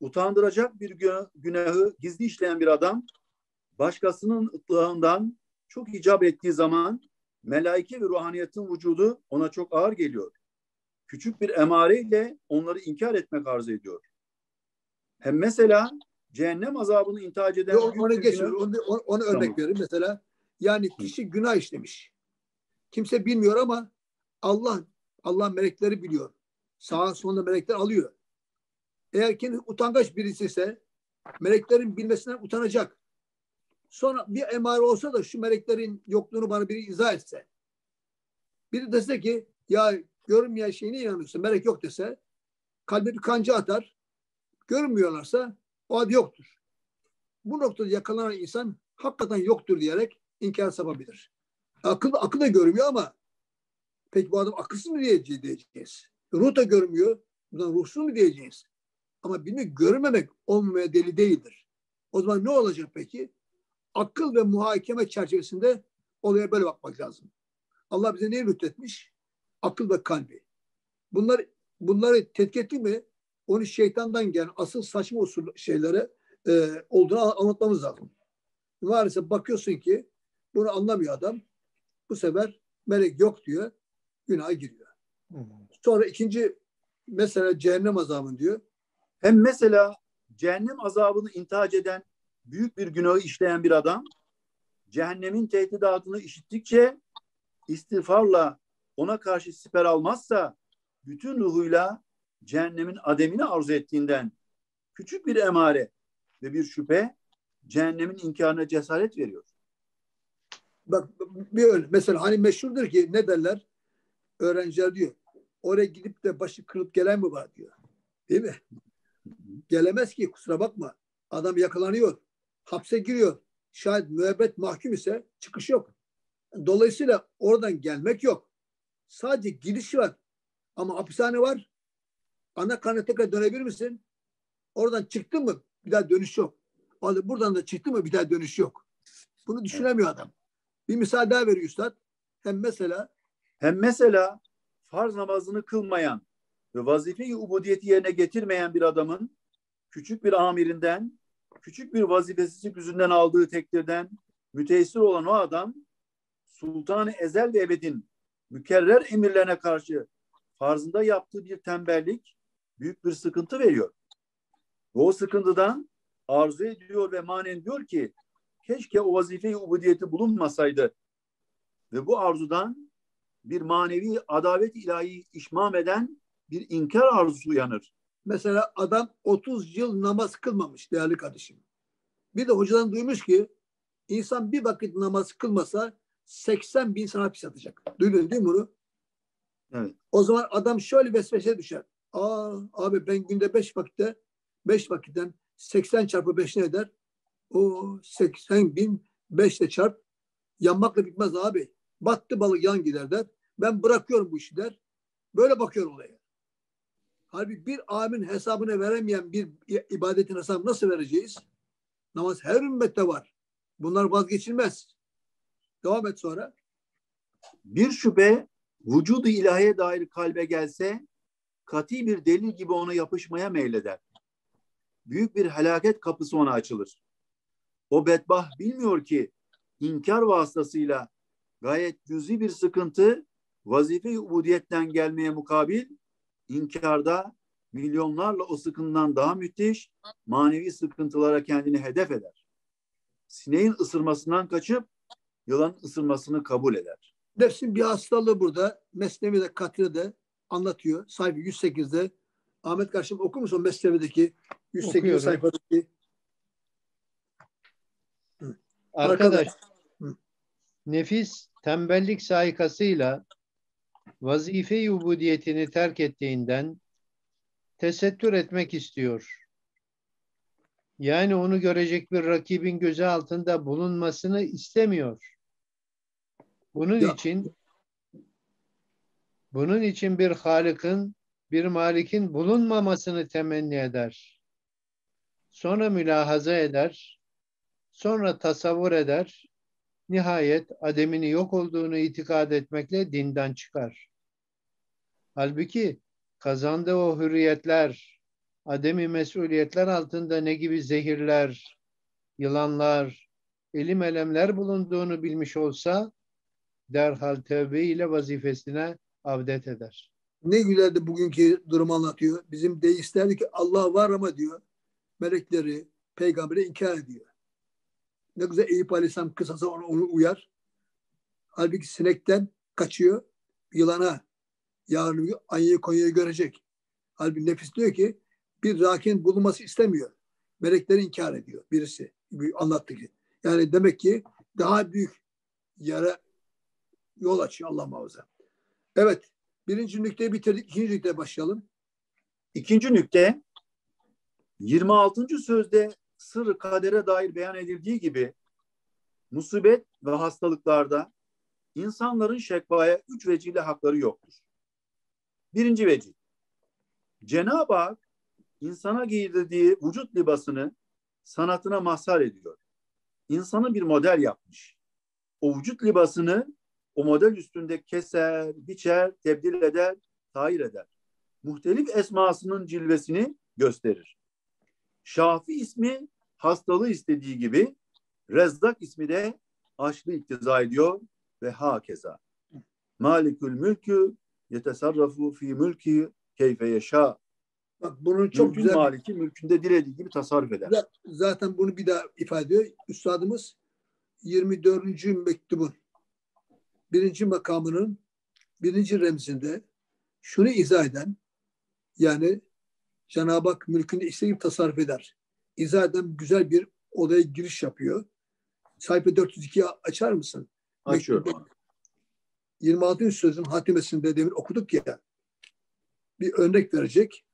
utandıracak bir günahı gizli işleyen bir adam başkasının ıtlağından çok icap ettiği zaman melaike ve ruhaniyetin vücudu ona çok ağır geliyor. Küçük bir emareyle onları inkar etmek arz ediyor. Hem mesela cehennem azabını intihac eden Onu geçiyor. Onu örnek Tamam. vereyim. Mesela yani kişi günah işlemiş. Kimse bilmiyor ama Allah melekleri biliyor. Sağa sonunda melekler alıyor. Eğer kendi utangaç birisi ise meleklerin bilmesinden utanacak. Sonra bir emare olsa da şu meleklerin yokluğunu bana biri izah etse. Biri dese ki ya görünmeyen şeyine inanıyorsun. Melek yok dese kalbe bir kanca atar. Görünmüyorlarsa o adı yoktur. Bu noktada yakalanan insan hakikaten yoktur diyerek inkar yapabilir. Akıl da görmüyor ama peki bu adam akılsız mı diyeceğiz? Ruh da görmüyor. Bundan ruhsuz mu diyeceğiz? Ama bilmek, görmemek olmaya deli değildir. O zaman ne olacak peki? Akıl ve muhakeme çerçevesinde olaya böyle bakmak lazım. Allah bize neyi lütfetmiş? Akıl ve kalbi. Bunları tetkik etti mi onu şeytandan gelen asıl saçma usul şeylere olduğunu anlatmamız lazım. Maalesef bakıyorsun ki bunu anlamıyor adam. Bu sefer melek yok diyor. Günaha giriyor. Sonra ikinci mesela cehennem azabı diyor. Hem mesela cehennem azabını intihac eden büyük bir günahı işleyen bir adam cehennemin tehdidatını işittikçe istiğfarla ona karşı siper almazsa bütün ruhuyla cehennemin ademini arzu ettiğinden küçük bir emare ve bir şüphe cehennemin inkarına cesaret veriyor. Bak bir öyle. Mesela hani meşhurdur ki ne derler? Öğrenciler diyor. Oraya gidip de başı kırıp gelen mi var diyor. Değil mi? Gelemez ki kusura bakma. Adam yakalanıyor. Hapse giriyor. Şayet müebbet mahkum ise çıkış yok. Dolayısıyla oradan gelmek yok. Sadece giriş var. Ama hapishane var. Ana karnına tekrar dönebilir misin? Oradan çıktın mı bir daha dönüş yok. Buradan da çıktı mı bir daha dönüş yok. Bunu düşünemiyor adam. Bir misal daha veriyor üstad. Hem mesela farz namazını kılmayan ve vazife-i ubudiyeti yerine getirmeyen bir adamın küçük bir amirinden, küçük bir vazifesizlik yüzünden aldığı tekdirden müteessir olan o adam Sultan-ı Ezel ve Ebed'in mükerrer emirlerine karşı farzında yaptığı bir tembellik büyük bir sıkıntı veriyor. Ve o sıkıntıdan arzu ediyor ve manen diyor ki keşke o vazife-i ubudiyeti bulunmasaydı ve bu arzudan bir manevi adavet ilahi işmam eden bir inkar arzusu uyanır. Mesela adam 30 yıl namaz kılmamış değerli kardeşim. Bir de hocadan duymuş ki insan bir vakit namaz kılmasa 80 bin sana hapis atacak. Duydun değil mi bunu? Evet. O zaman adam şöyle vesveseye düşer. Abi ben günde 5 vakitten 80 çarpı 5 ne eder? O 80 bin 5 ile çarp. Yanmakla bitmez abi. Battı balık yan gider der. Ben bırakıyorum bu işi der. Böyle bakıyor olaya. Halbuki bir amin hesabını veremeyen bir ibadetin hesabını nasıl vereceğiz? Namaz her ümmette var. Bunlar vazgeçilmez. Devam et sonra. Bir şüphe vücudu ilahiye dair kalbe gelse kati bir delil gibi ona yapışmaya meyleder. Büyük bir helaket kapısı ona açılır. O bedbah bilmiyor ki inkar vasıtasıyla gayet cüzi bir sıkıntı vazife-i ubudiyetten gelmeye mukabil inkarda milyonlarla o sıkıntıdan daha müthiş manevi sıkıntılara kendini hedef eder. Sineğin ısırmasından kaçıp yılanın ısırmasını kabul eder. Nefsin bir hastalığı burada. Mesnevi'de, Katri'de anlatıyor. Sayfa 108'de. Ahmet kardeşim okur musun Mesnevi'deki 108 sayfadaki? Arkadaş, nefis tembellik saikasıyla vazife-i ubudiyetini terk ettiğinden tesettür etmek istiyor. Yani onu görecek bir rakibin gözü altında bulunmasını istemiyor. Bunun için bir Halık'ın, bir Malik'in bulunmamasını temenni eder. Sonra mülahaza eder, sonra tasavvur eder, nihayet ademini yok olduğunu itikad etmekle dinden çıkar. Halbuki kazandığı o hürriyetler, ademi mesuliyetler altında ne gibi zehirler, yılanlar, elim elemler bulunduğunu bilmiş olsa derhal tevbe ile vazifesine avdet eder. Ne güzel de bugünkü durumu anlatıyor. Bizim deistler diyor ki Allah var ama diyor melekleri, peygamberi inkar ediyor. Ne güzel Eyüp Aleyhisselam kısasa onu uyar. Halbuki sinekten kaçıyor. Yılana, yarın Anya'yı Konya'yı görecek. Halbuki nefis diyor ki bir rakin bulunması istemiyor. Melekleri inkar ediyor birisi. Anlattı ki. Yani demek ki daha büyük yara yol açıyor Allah muhafaza. Evet. Birinci nükteyi bitirdik. İkinci nükteye başlayalım. İkinci nükte 26. sözde sır kadere dair beyan edildiği gibi musibet ve hastalıklarda insanların şekvaya 3 vecihle hakları yoktur. Birinci vecih, Cenab-ı Hak insana giydirdiği vücut libasını sanatına mazhar ediyor. İnsanı bir model yapmış. O vücut libasını o model üstünde keser, biçer, tebdil eder, tahir eder. Muhtelif esmasının cilvesini gösterir. Şafi ismi hastalığı istediği gibi Rezzak ismi de açlığı iktiza ediyor ve hakeza. Malikül mülkü yetesarrafu fi mülki keyfe yeşâ. Bak bunun çok Mülkün güzel. maliki mülkünde dilediği gibi tasarruf eder. Zaten bunu bir daha ifade ediyor. Üstadımız 24. mektubun birinci makamının birinci remzinde şunu izah eden, yani Cenab-ı Hak mülkünde istediği gibi tasarruf eder. İzah eden güzel bir olaya giriş yapıyor. Sayfa 402'yi açar mısın? Açıyorum. 26. sözün hatimesinde demin okuduk ya, bir örnek verecek.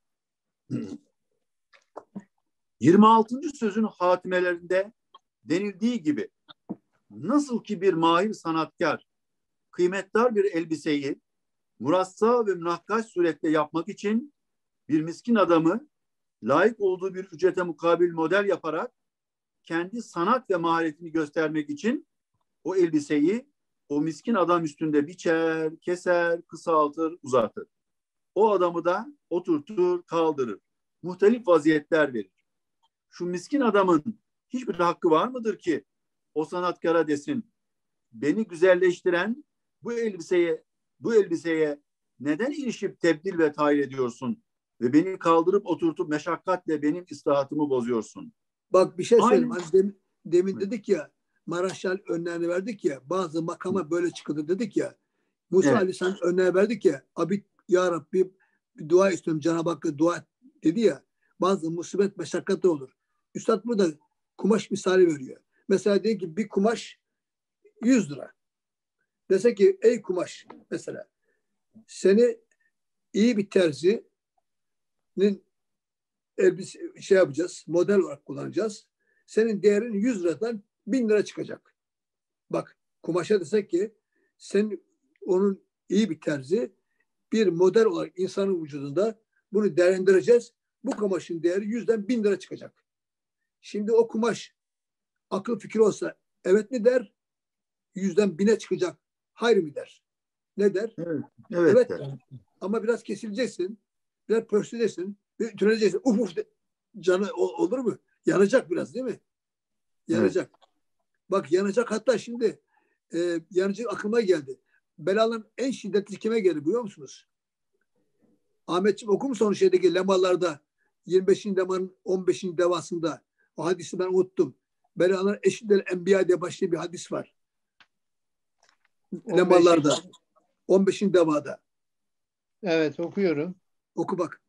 26. sözün hatimelerinde denildiği gibi nasıl ki bir mahir sanatkar kıymetdar bir elbiseyi murassa ve münakkaş surette yapmak için bir miskin adamı layık olduğu bir ücrete mukabil model yaparak kendi sanat ve maharetini göstermek için o elbiseyi o miskin adam üstünde biçer, keser, kısaltır, uzatır. O adamı da oturtur, kaldırır. Muhtelif vaziyetler verir. Şu miskin adamın hiçbir hakkı var mıdır ki o sanatkara desin, beni güzelleştiren bu elbiseye neden ilişip tebdil ve tayin ediyorsun ve beni kaldırıp oturtup meşakkatle benim istihatımı bozuyorsun? Bak bir şey söyleyeyim. Hani demin dedik ya, Maraşal önlerini verdik ya, bazı makama böyle çıkıldı dedik ya. Musa Aleyhisselam önlerine verdik ya, abi ya Rabbi bir dua istiyorum Cenab-ı Hakk'a dua et dedi ya, bazı musibet meşakkatı olur. Üstad burada kumaş misali veriyor. Mesela diyor ki bir kumaş 100 lira. Dese ki ey kumaş, mesela seni iyi bir terzinin elbise yapacağız, model olarak kullanacağız. Senin değerin 100 liradan 1000 lira çıkacak. Bak kumaşa desek ki sen onun iyi bir terzi bir model olarak insanın vücudunda bunu değerlendireceğiz. Bu kumaşın değeri 100'den 1000 lira çıkacak. Şimdi o kumaş akıl fikir olsa evet mi der? 100'den 1000'e çıkacak. Hayır mı der? Ne der? Evet der. Ama biraz kesileceksin. Biraz pörsüleceksin. Ve ütüleceksin. Uf de. Canı olur mu? Yanacak biraz değil mi? Yanacak. Evet. Bak yanacak, hatta şimdi yanacak aklıma geldi. Belaların en şiddetli kime geldi biliyor musunuz? Ahmetciğim okur musun onu şeydeki lemalarda 25. lemanın 15. devasında o hadisi ben unuttum. Belaların eşitleri enbiya diye başlayan bir hadis var. 15. Lemalarda 15. devada. Evet okuyorum. Oku bak.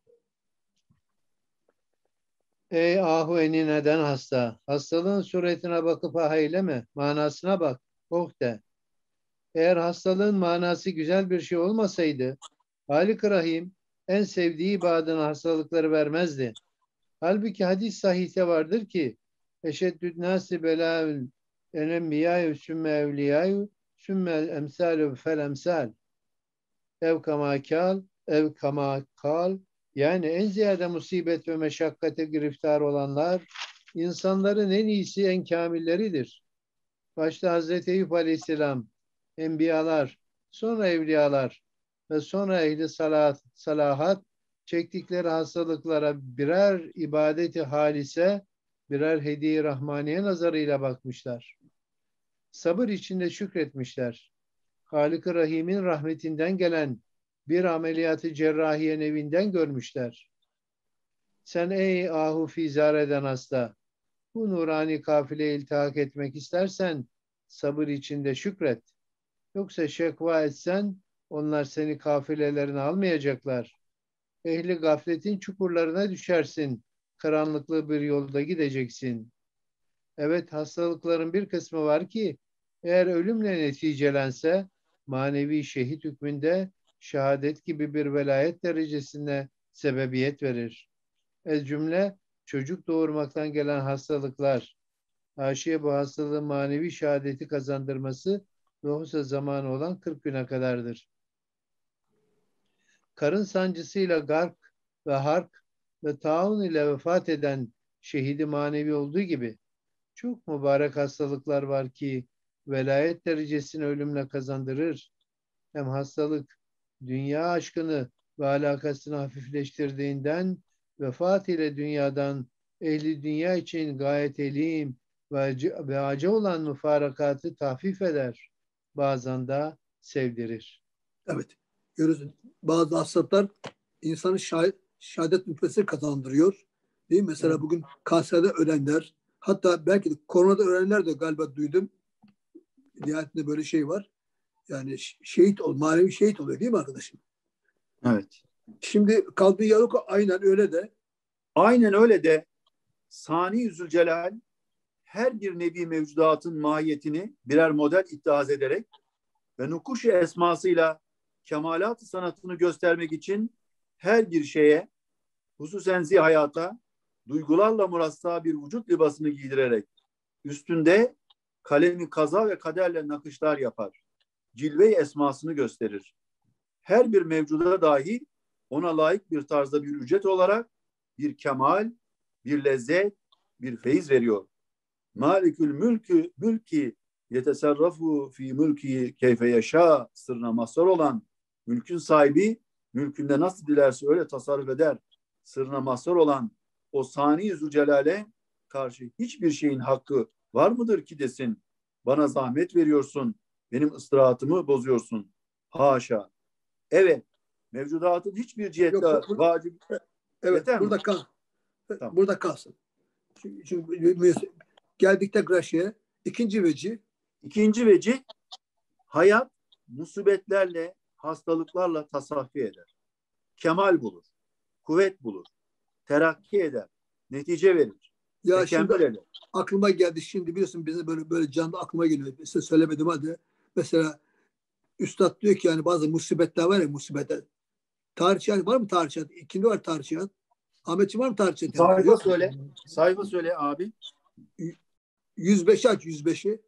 Ey ahu eni neden hasta? Hastalığın suretine bakıp ah eyleme. Manasına bak. Oh de. Eğer hastalığın manası güzel bir şey olmasaydı Halik-i Rahim en sevdiği ibadına hastalıkları vermezdi. Halbuki hadis sahihte vardır ki eşeddüd nâsi belâül enbiyâyü sümme evliyâyü sümme emsâlü fel emsâl ev kamakal ev kamakal, yani en ziyade musibet ve meşakkate giriftar olanlar insanların en iyisi, en kamilleridir. Başta Hazreti Eyüp Aleyhisselam, enbiyalar, sonra evliyalar ve sonra ehli salahat çektikleri hastalıklara birer ibadeti halise, birer hediye-i rahmaniye nazarıyla bakmışlar. Sabır içinde şükretmişler. Halik-i Rahim'in rahmetinden gelen bir ameliyatı cerrahiye nevinden görmüşler. Sen ey ahu fizar eden hasta, bu nurani kafileye iltihak etmek istersen sabır içinde şükret. Yoksa şekva etsen onlar seni kafilelerine almayacaklar. Ehli gafletin çukurlarına düşersin. Karanlıklı bir yolda gideceksin. Evet, hastalıkların bir kısmı var ki eğer ölümle neticelense manevi şehit hükmünde şehadet gibi bir velayet derecesine sebebiyet verir. Ez cümle çocuk doğurmaktan gelen hastalıklar. Haşiye bu hastalığın manevi şehadeti kazandırması lohusa zamanı olan 40 güne kadardır. Karın sancısıyla gark ve hark ve taun ile vefat eden şehidi manevi olduğu gibi çok mübarek hastalıklar var ki velayet derecesini ölümle kazandırır. Hem hastalık dünya aşkını ve alakasını hafifleştirdiğinden vefat ile dünyadan ehli dünya için gayet elim ve acı olan müfarakatı tahfif eder. Bazen de sevdirir. Evet. Görüyorsun. Bazı hastalıklar insanı şehadet nüfesi kazandırıyor. Değil mi? Mesela Evet. bugün kanserde ölenler, hatta belki de koronada ölenler de galiba duydum. Nihayetinde böyle şey var. Yani manevi şehit oluyor değil mi arkadaşım? Evet. Şimdi kaldığı yer aynen öyle de. Aynen öyle de Sani Zülcelal her bir nevi mevcudatın mahiyetini birer model ittihaz ederek ve nukuş-i esmasıyla kemalat-ı sanatını göstermek için her bir şeye, hususen hayata, duygularla murassa bir vücut libasını giydirerek üstünde kalemi kaza ve kaderle nakışlar yapar. Cilve-i esmasını gösterir. Her bir mevcuda dahi ona layık bir tarzda bir ücret olarak bir kemal, bir lezzet, bir feyiz veriyor. Malikül mülki yetesarrafu fi mülki keyfe yaşa sırrına mazhar olan mülkün sahibi mülkünde nasıl dilerse öyle tasarruf eder. Sırrına mazhar olan o Sani Zülcelal'e karşı hiçbir şeyin hakkı var mıdır ki desin. Bana zahmet veriyorsun, benim ıstirahatımı bozuyorsun. Haşa. Evet, mevcudatın hiçbir cihette vacip. Evet, Yeter burada mi? kal. Tamam. Burada kalsın. Çünkü geldik tekrar şeye. İkinci veci. İkinci vecih, hayat musibetlerle, hastalıklarla tasaffi eder. Kemal bulur, kuvvet bulur, terakki eder, netice verir, Ya şimdi tekemmül eder. aklıma geldi. Şimdi biliyorsun bize böyle canlı aklıma geliyor. Size söylemedim hadi. Mesela Üstad diyor ki yani bazı musibetler var ya, musibetler. Tarihçihat var mı tarihçihat? Kimde var tarihçihat? Ahmetciğim var mı tarihçihat? Sayfa Yok mu? söyle, sayfa söyle abi. 105'i aç, 105'i.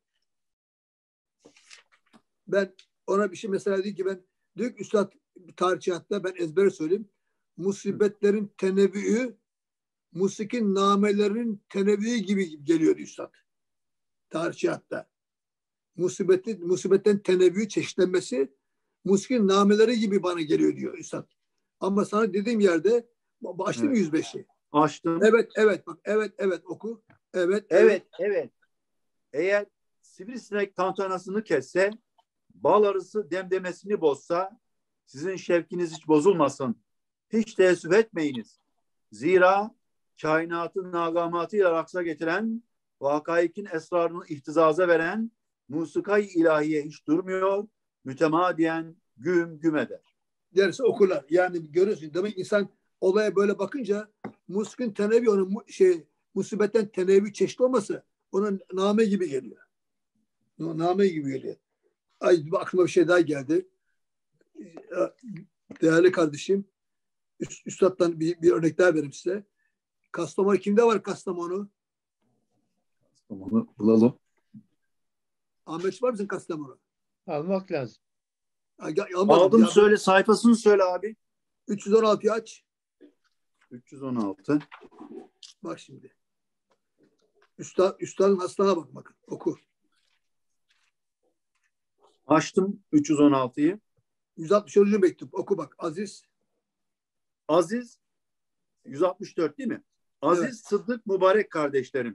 Ben ona bir şey mesela diyor ki diyor ki Üstad tarihçihatta ben ezbere söyleyeyim. Musibetlerin tenevvüü musikin namelerinin tenevvüü gibi geliyor Üstad. Tarihçihatta. Musibetten tenevvü çeşitlenmesi musikin nameleri gibi bana geliyor diyor Üstad. Ama sana dediğim yerde açtım Evet. 105'i. Açtım. Evet bak evet oku. Evet. Eğer sivrisinek tantanasını kesse, bal arısı demdemesini bozsa, sizin şevkiniz hiç bozulmasın. Hiç teessüf etmeyiniz. Zira kainatın nagamatıyla raksa getiren, vakaikin esrarını ihtizaza veren musikay ilahiye hiç durmuyor, mütemadiyen güm eder. Dersi okurlar. Yani görüyorsun demek insan olaya böyle bakınca musikin tenevvü onun musibetten tenevvü çeşitli olması ona name gibi geliyor. Name gibi geliyor. Ay aklıma bir şey daha geldi. Değerli kardeşim Üstad'dan bir örnek daha vereyim size. Kastamonu kimde var Kastamonu? Onu bulalım. Ahmet var mısın Kastamonu? Almak lazım. Aldım ya. söyle, sayfasını söyle abi. 316'yı aç. 316. Bak şimdi. Üstadın hastana bak. Oku. Açtım 316'yı. 160. mektup. Oku bak. Aziz. Aziz 164 değil mi? Aziz, Evet. Sıddık, mübarek kardeşlerim.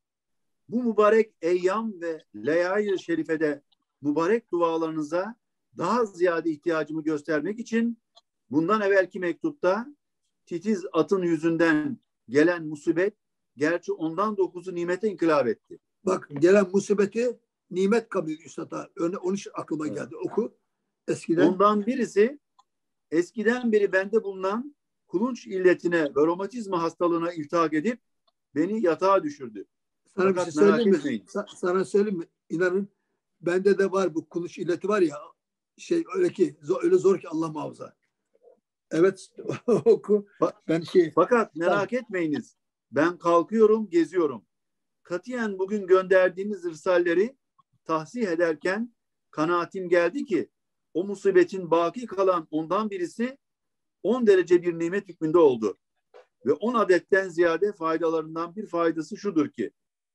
Bu mübarek eyyam ve leyali şerifede mübarek dualarınıza daha ziyade ihtiyacımı göstermek için bundan evvelki mektupta titiz atın yüzünden gelen musibet gerçi ondan 9'u nimete inkılap etti. Bak, gelen musibeti nimet kabul ediyor üstada. Onun için aklıma Evet. geldi. Oku. Eskiden. Ondan birisi eskiden beri bende bulunan kulunç illetine ve romatizma hastalığına iltihak edip beni yatağa düşürdü. Sana bir Fakat şey merak söyleyeyim mi? etmeyin. Sana söyleyeyim mi? İnanın bende de var bu kuluç illeti var ya, öyle ki öyle zor ki Allah muhafaza. Evet. Oku. Ben Fakat merak etmeyiniz. Ben kalkıyorum, geziyorum. Katiyen bugün gönderdiğiniz risalleri tahsih ederken kanaatim geldi ki o musibetin baki kalan ondan birisi 10 derece bir nimet hükmünde oldu. Ve 10 adetten ziyade faydalarından bir faydası şudur ki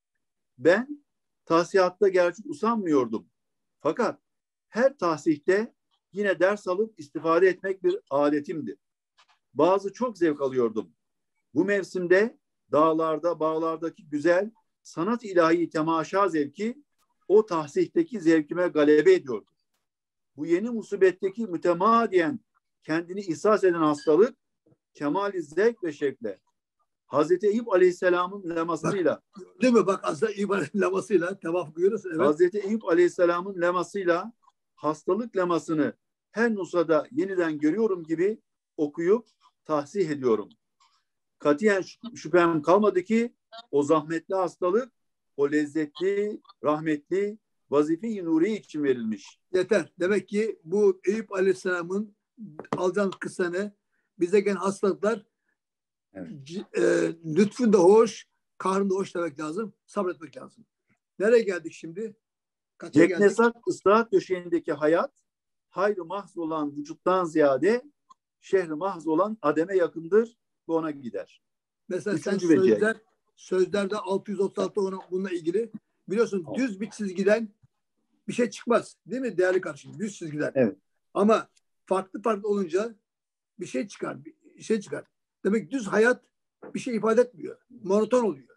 ben tahsihatta gerçi usanmıyordum. Fakat her tahsihte yine ders alıp istifade etmek bir adetimdi. Bazı çok zevk alıyordum. Bu mevsimde dağlarda, bağlardaki güzel sanat ilahi temaşa zevki o tahsihteki zevkime galebe ediyordu. Bu yeni musibetteki mütemadiyen kendini ihsas eden hastalık kemal-i zevk ve şevkle Hazreti Eyüp Aleyhisselam'ın lemasıyla değil mi? Bak aslında ibadet lamasıyla tevafuk görüyorsun. Evet. Hazreti Eyüp Aleyhisselam'ın lemasıyla hastalık lemasını her nusada yeniden görüyorum gibi okuyup tahsih ediyorum. Katiyen şüphem kalmadı ki o zahmetli hastalık o lezzetli, rahmetli vazife-i nuriye için verilmiş. Yeter. Demek ki bu Eyüp Aleyhisselam'ın alacağın kısane bize gelen hastalıklar, Evet. Lütfun da hoş, kahrın da hoş demek lazım. Sabretmek lazım. Nereye geldik şimdi? Kaça geldik? Yeknesak ıslahat döşeğindeki hayat hayrı mahz olan vücuttan ziyade şehri mahz olan ademe yakındır ve ona gider. Mesela Üçüncü sen sözlerde 636 bununla ilgili biliyorsun, düz bir çizgiden bir şey çıkmaz. Değil mi değerli kardeşim? Düz çizgiden. Evet. Ama farklı farklı olunca bir şey çıkar. Bir şey çıkar. Demek düz hayat bir şey ifade etmiyor. Monoton oluyor.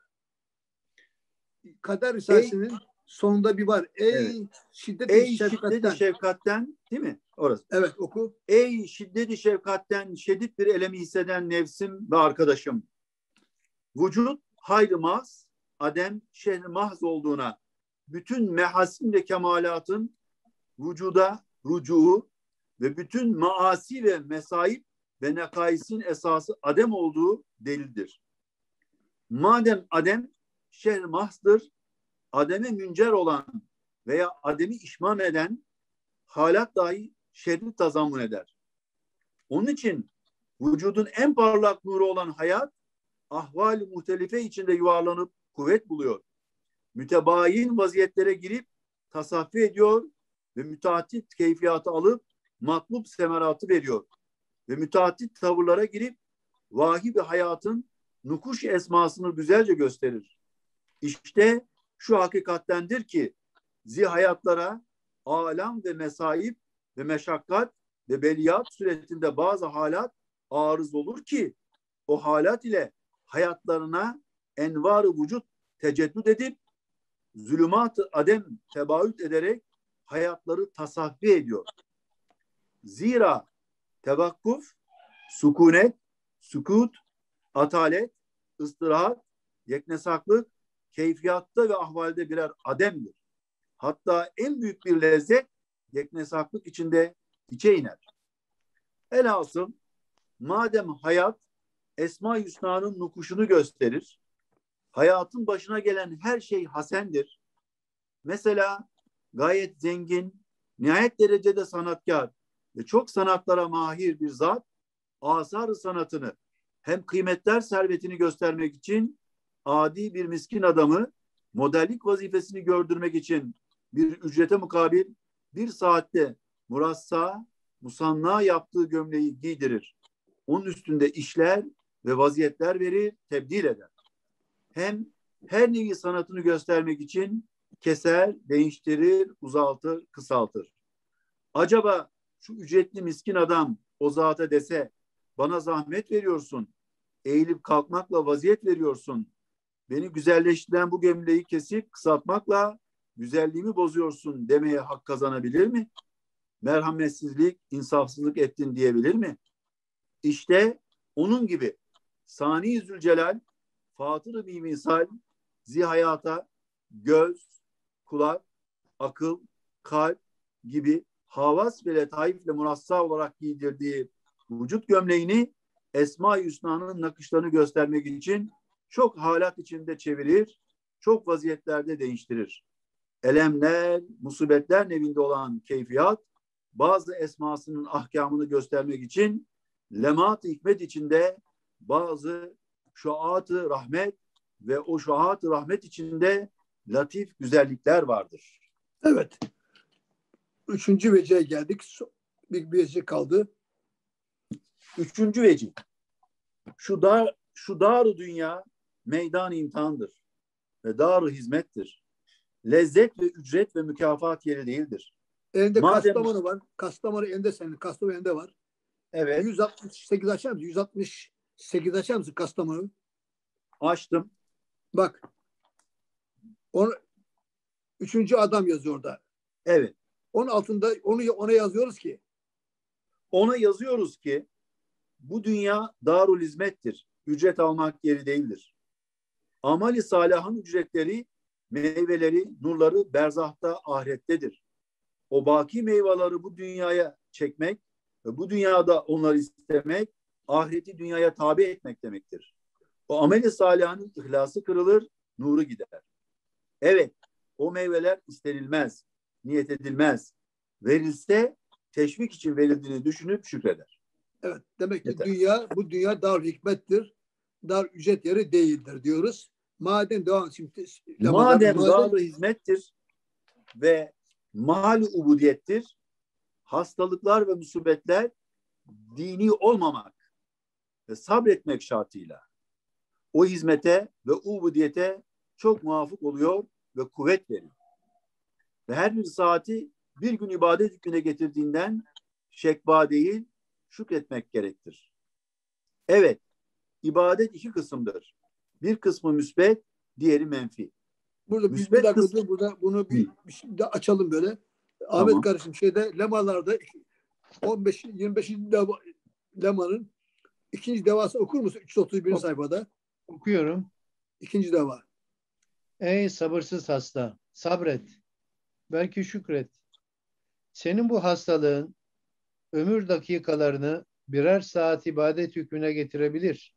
Kader Risalesi'nin sonunda bir var. Evet. Şiddeti şiddeti şefkatten değil mi? Orası. Evet, oku. Ey şiddeti şefkatten şiddet bir elemi hisseden nefsim ve arkadaşım. Vücut hayrı mahz, adem şehri mahz olduğuna bütün mehasin ve kemalatın vücuda rücuu ve bütün maasi ve mesaip ve nekaisin esası adem olduğu delildir. Madem adem şehri mahzdır, ademe müncer olan veya ademi işmam eden halat dahi şerri tazammun eder. Onun için vücudun en parlak nuru olan hayat ahval-i muhtelife içinde yuvarlanıp kuvvet buluyor. Mütebayin vaziyetlere girip tasaffi ediyor ve müteaddit keyfiyatı alıp matlub semeratı veriyor. Ve müteaddit tavırlara girip vahibi hayatın nukuş esmasını güzelce gösterir. İşte şu hakikattendir ki zihayatlara alam ve mesaip ve meşakkat ve beliyat suretinde bazı halat arız olur ki o halat ile hayatlarına envar-ı vücut teceddüd edip zulümat-ı adem tebaüt ederek hayatları tasaffi ediyor. Zira tevakkuf, sükunet, sükut, atalet, ıstirahat, yeknesaklık, keyfiyatta ve ahvalde birer ademdir. Hatta en büyük bir lezzet yeknesaklık içinde içe iner. Elhasıl madem hayat Esma-i Hüsna'nın nukuşunu gösterir, hayatın başına gelen her şey hasendir. Mesela gayet zengin, nihayet derecede sanatkar ve çok sanatlara mahir bir zat, asar-ı sanatını hem kıymetler servetini göstermek için adi bir miskin adamı modellik vazifesini gördürmek için bir ücrete mukabil bir saatte murassa, musanna yaptığı gömleği giydirir. Onun üstünde işler ve vaziyetler verir, tebdil eder. Hem her nevi sanatını göstermek için keser, değiştirir, uzaltır, kısaltır. Acaba şu ücretli miskin adam o zata dese bana zahmet veriyorsun. Eğilip kalkmakla vaziyet veriyorsun. Beni güzelleştiren bu gömleği kesip kısaltmakla güzelliğimi bozuyorsun demeye hak kazanabilir mi? Merhametsizlik, insafsızlık ettin diyebilir mi? İşte onun gibi Sani Zülcelal, Fatır-ı Bimisal, zihayata göz, kulak, akıl, kalp gibi havas ve letaifle murassa olarak giydirdiği vücut gömleğini Esma-i Hüsna'nın nakışlarını göstermek için çok halat içinde çevirir, çok vaziyetlerde değiştirir. Elemler, musibetler nevinde olan keyfiyat, bazı esmasının ahkamını göstermek için lemat-ı hikmet içinde bazı şuat-ı rahmet ve o şuat-ı rahmet içinde latif güzellikler vardır. Evet. Üçüncü vecihe geldik. Bir vecih kaldı. Üçüncü vecih. Şu dar-ı dünya meydan imtihandır ve dar-ı hizmettir. Lezzet ve ücret ve mükafat yeri değildir. Elinde Kastamonu var. Kastamonu elinde senin. Kastamonu elinde var. Evet. 168 açar mısın? 168 açar mısın Kastamonu? Açtım. Bak. Üçüncü adam yazıyor orada. Evet. Onun altında ona yazıyoruz ki. Ona yazıyoruz ki bu dünya darul hizmettir. Ücret almak yeri değildir. Amali salihın ücretleri, meyveleri, nurları berzahta, ahirettedir. O baki meyveleri bu dünyaya çekmek ve bu dünyada onları istemek, ahireti dünyaya tabi etmek demektir. O ameli salihın ihlası kırılır, nuru gider. Evet, o meyveler istenilmez, niyet edilmez. Verilse teşvik için verildiğini düşünüp şükreder. Evet, demek ki Yeter. bu dünya dar hikmettir, dar ücret yeri değildir diyoruz. Madem Dar hizmettir ve mal ubudiyettir, hastalıklar ve musibetler dini olmamak ve sabretmek şartıyla o hizmete ve ubudiyete çok muvafık oluyor ve kuvvet veriyor. Ve her bir saati bir gün ibadet hükmüne getirdiğinden şekva değil, şükretmek gerektir. Evet, ibadet iki kısımdır. Bir kısmı müsbet, diğeri menfi. Burada bir dakika dur, bunu bir de açalım böyle. Tamam. Ahmet kardeşim lemalarda 25. lemanın ikinci devası okur musun? 331 sayfada. Okuyorum. İkinci deva. Ey sabırsız hasta, sabret. Belki şükret. Senin bu hastalığın ömür dakikalarını birer saat ibadet hükmüne getirebilir.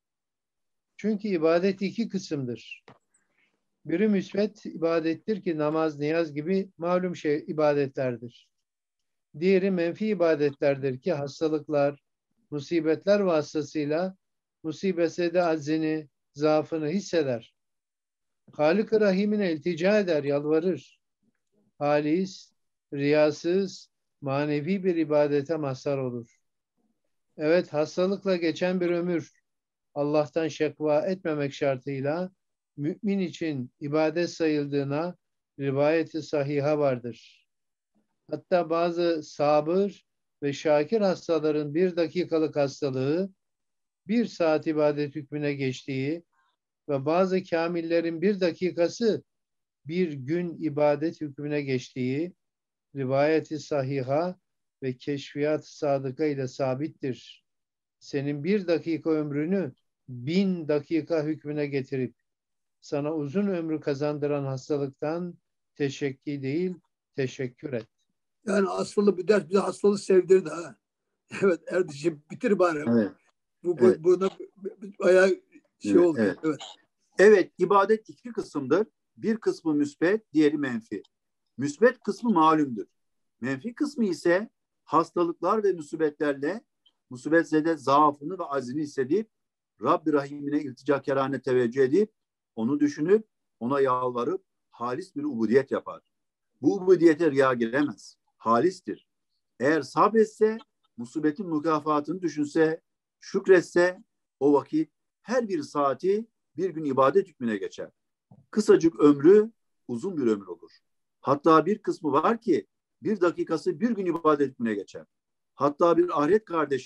Çünkü ibadet iki kısımdır. Biri müsbet ibadettir ki namaz, niyaz gibi malum ibadetlerdir. Diğeri menfi ibadetlerdir ki hastalıklar, musibetler vasıtasıyla musibetse aczini, zaafını hisseder. Halik-i Rahim'ine iltica eder, yalvarır. Halis, riyasız, manevi bir ibadete mazhar olur. Evet, hastalıkla geçen bir ömür Allah'tan şekva etmemek şartıyla mümin için ibadet sayıldığına rivayeti sahiha vardır. Hatta bazı sabır ve şakir hastaların bir dakikalık hastalığı bir saat ibadet hükmüne geçtiği ve bazı kamillerin bir dakikası bir gün ibadet hükmüne geçtiği rivayeti sahiha ve keşfiyat-ı sadıka ile sabittir. Senin bir dakika ömrünü 1000 dakika hükmüne getirip sana uzun ömrü kazandıran hastalıktan teşekki değil, teşekkür et. Yani aslında bu ders bize hastalığı sevdirdi ha. Evet Erdiciğim bitir bari. Evet. Evet. Buna bayağı oldu. Evet. Evet. Evet, ibadet iki kısımdır. Bir kısmı müsbet, diğeri menfi. Müsbet kısmı malumdur. Menfi kısmı ise hastalıklar ve musibetlerle musibetzede zaafını ve azini hissedip Rabb-i Rahim'ine ilticakarane teveccüh edip onu düşünüp ona yalvarıp halis bir ubudiyet yapar. Bu ubudiyete riya giremez. Halistir. Eğer sabretse, musibetin mükafatını düşünse, şükretse o vakit her bir saati bir gün ibadet hükmüne geçer. Kısacık ömrü uzun bir ömür olur. Hatta bir kısmı var ki bir dakikası bir gün ibadet hükmüne geçer. Hatta bir ahiret kardeşim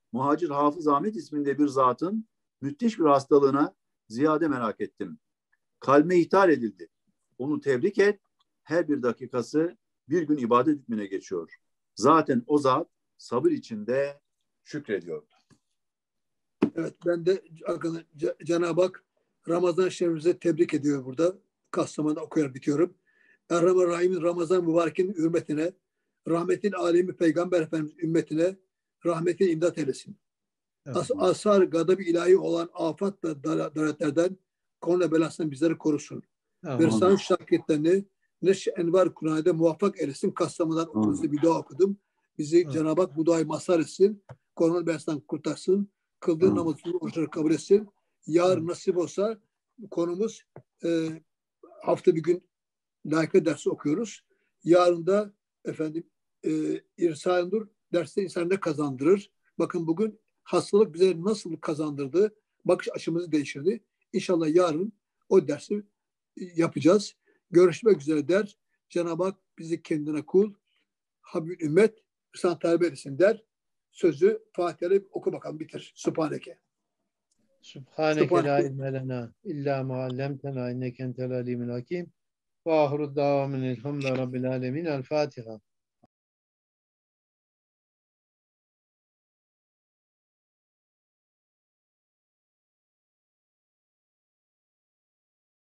Muhacir Hafız Ahmet isminde bir zatın müthiş bir hastalığına ziyade merak ettim. Kalbime ithal edildi. Onu tebrik et. Her bir dakikası bir gün ibadet etmine geçiyor. Zaten o zat sabır içinde şükrediyordu. Evet, ben de Cenab-ı Hak Ramazan şehrimize tebrik ediyor burada. Kastamonu'da okuyarak bitiyorum. Errahman Rahim'in Ramazan mübarekin hürmetine, rahmetin alemi Peygamber Efendimiz ümmetine rahmetin imdat eylesin. Asar gadab-ı ilahi olan afat ve daletlerden, korona belasından bizleri korusun. Versan şakitlerini Neşe Envar Kur'an'da muvaffak eylesin. Kastamonu'dan okulumuzda bir dua okudum. Bizi Cenab-ı Hak bu duayı mazhar etsin. Korona belasından kurtarsın. Kıldığı namazını oruçları kabul etsin. Yarın nasip olsa konumuz hafta bir gün layıklı dersi okuyoruz. Yarın da efendim İrsa-i Nur derste insan ne kazandırır? Bakın bugün hastalık bize nasıl kazandırdı? Bakış açımızı değiştirdi. İnşallah yarın o dersi yapacağız. Görüşmek üzere der. Cenab-ı Hak bizi kendine kul, Habib ümmet, İhsan talep etsin der. Sözü Fatiha'yı oku bakalım bitir. Subhaneke. Subhaneke la ilme lena illa ma allamtena inneke entel alimul hakim. Ve ahiru davamın elhamdülillahi rabbil alemin. El Fatiha.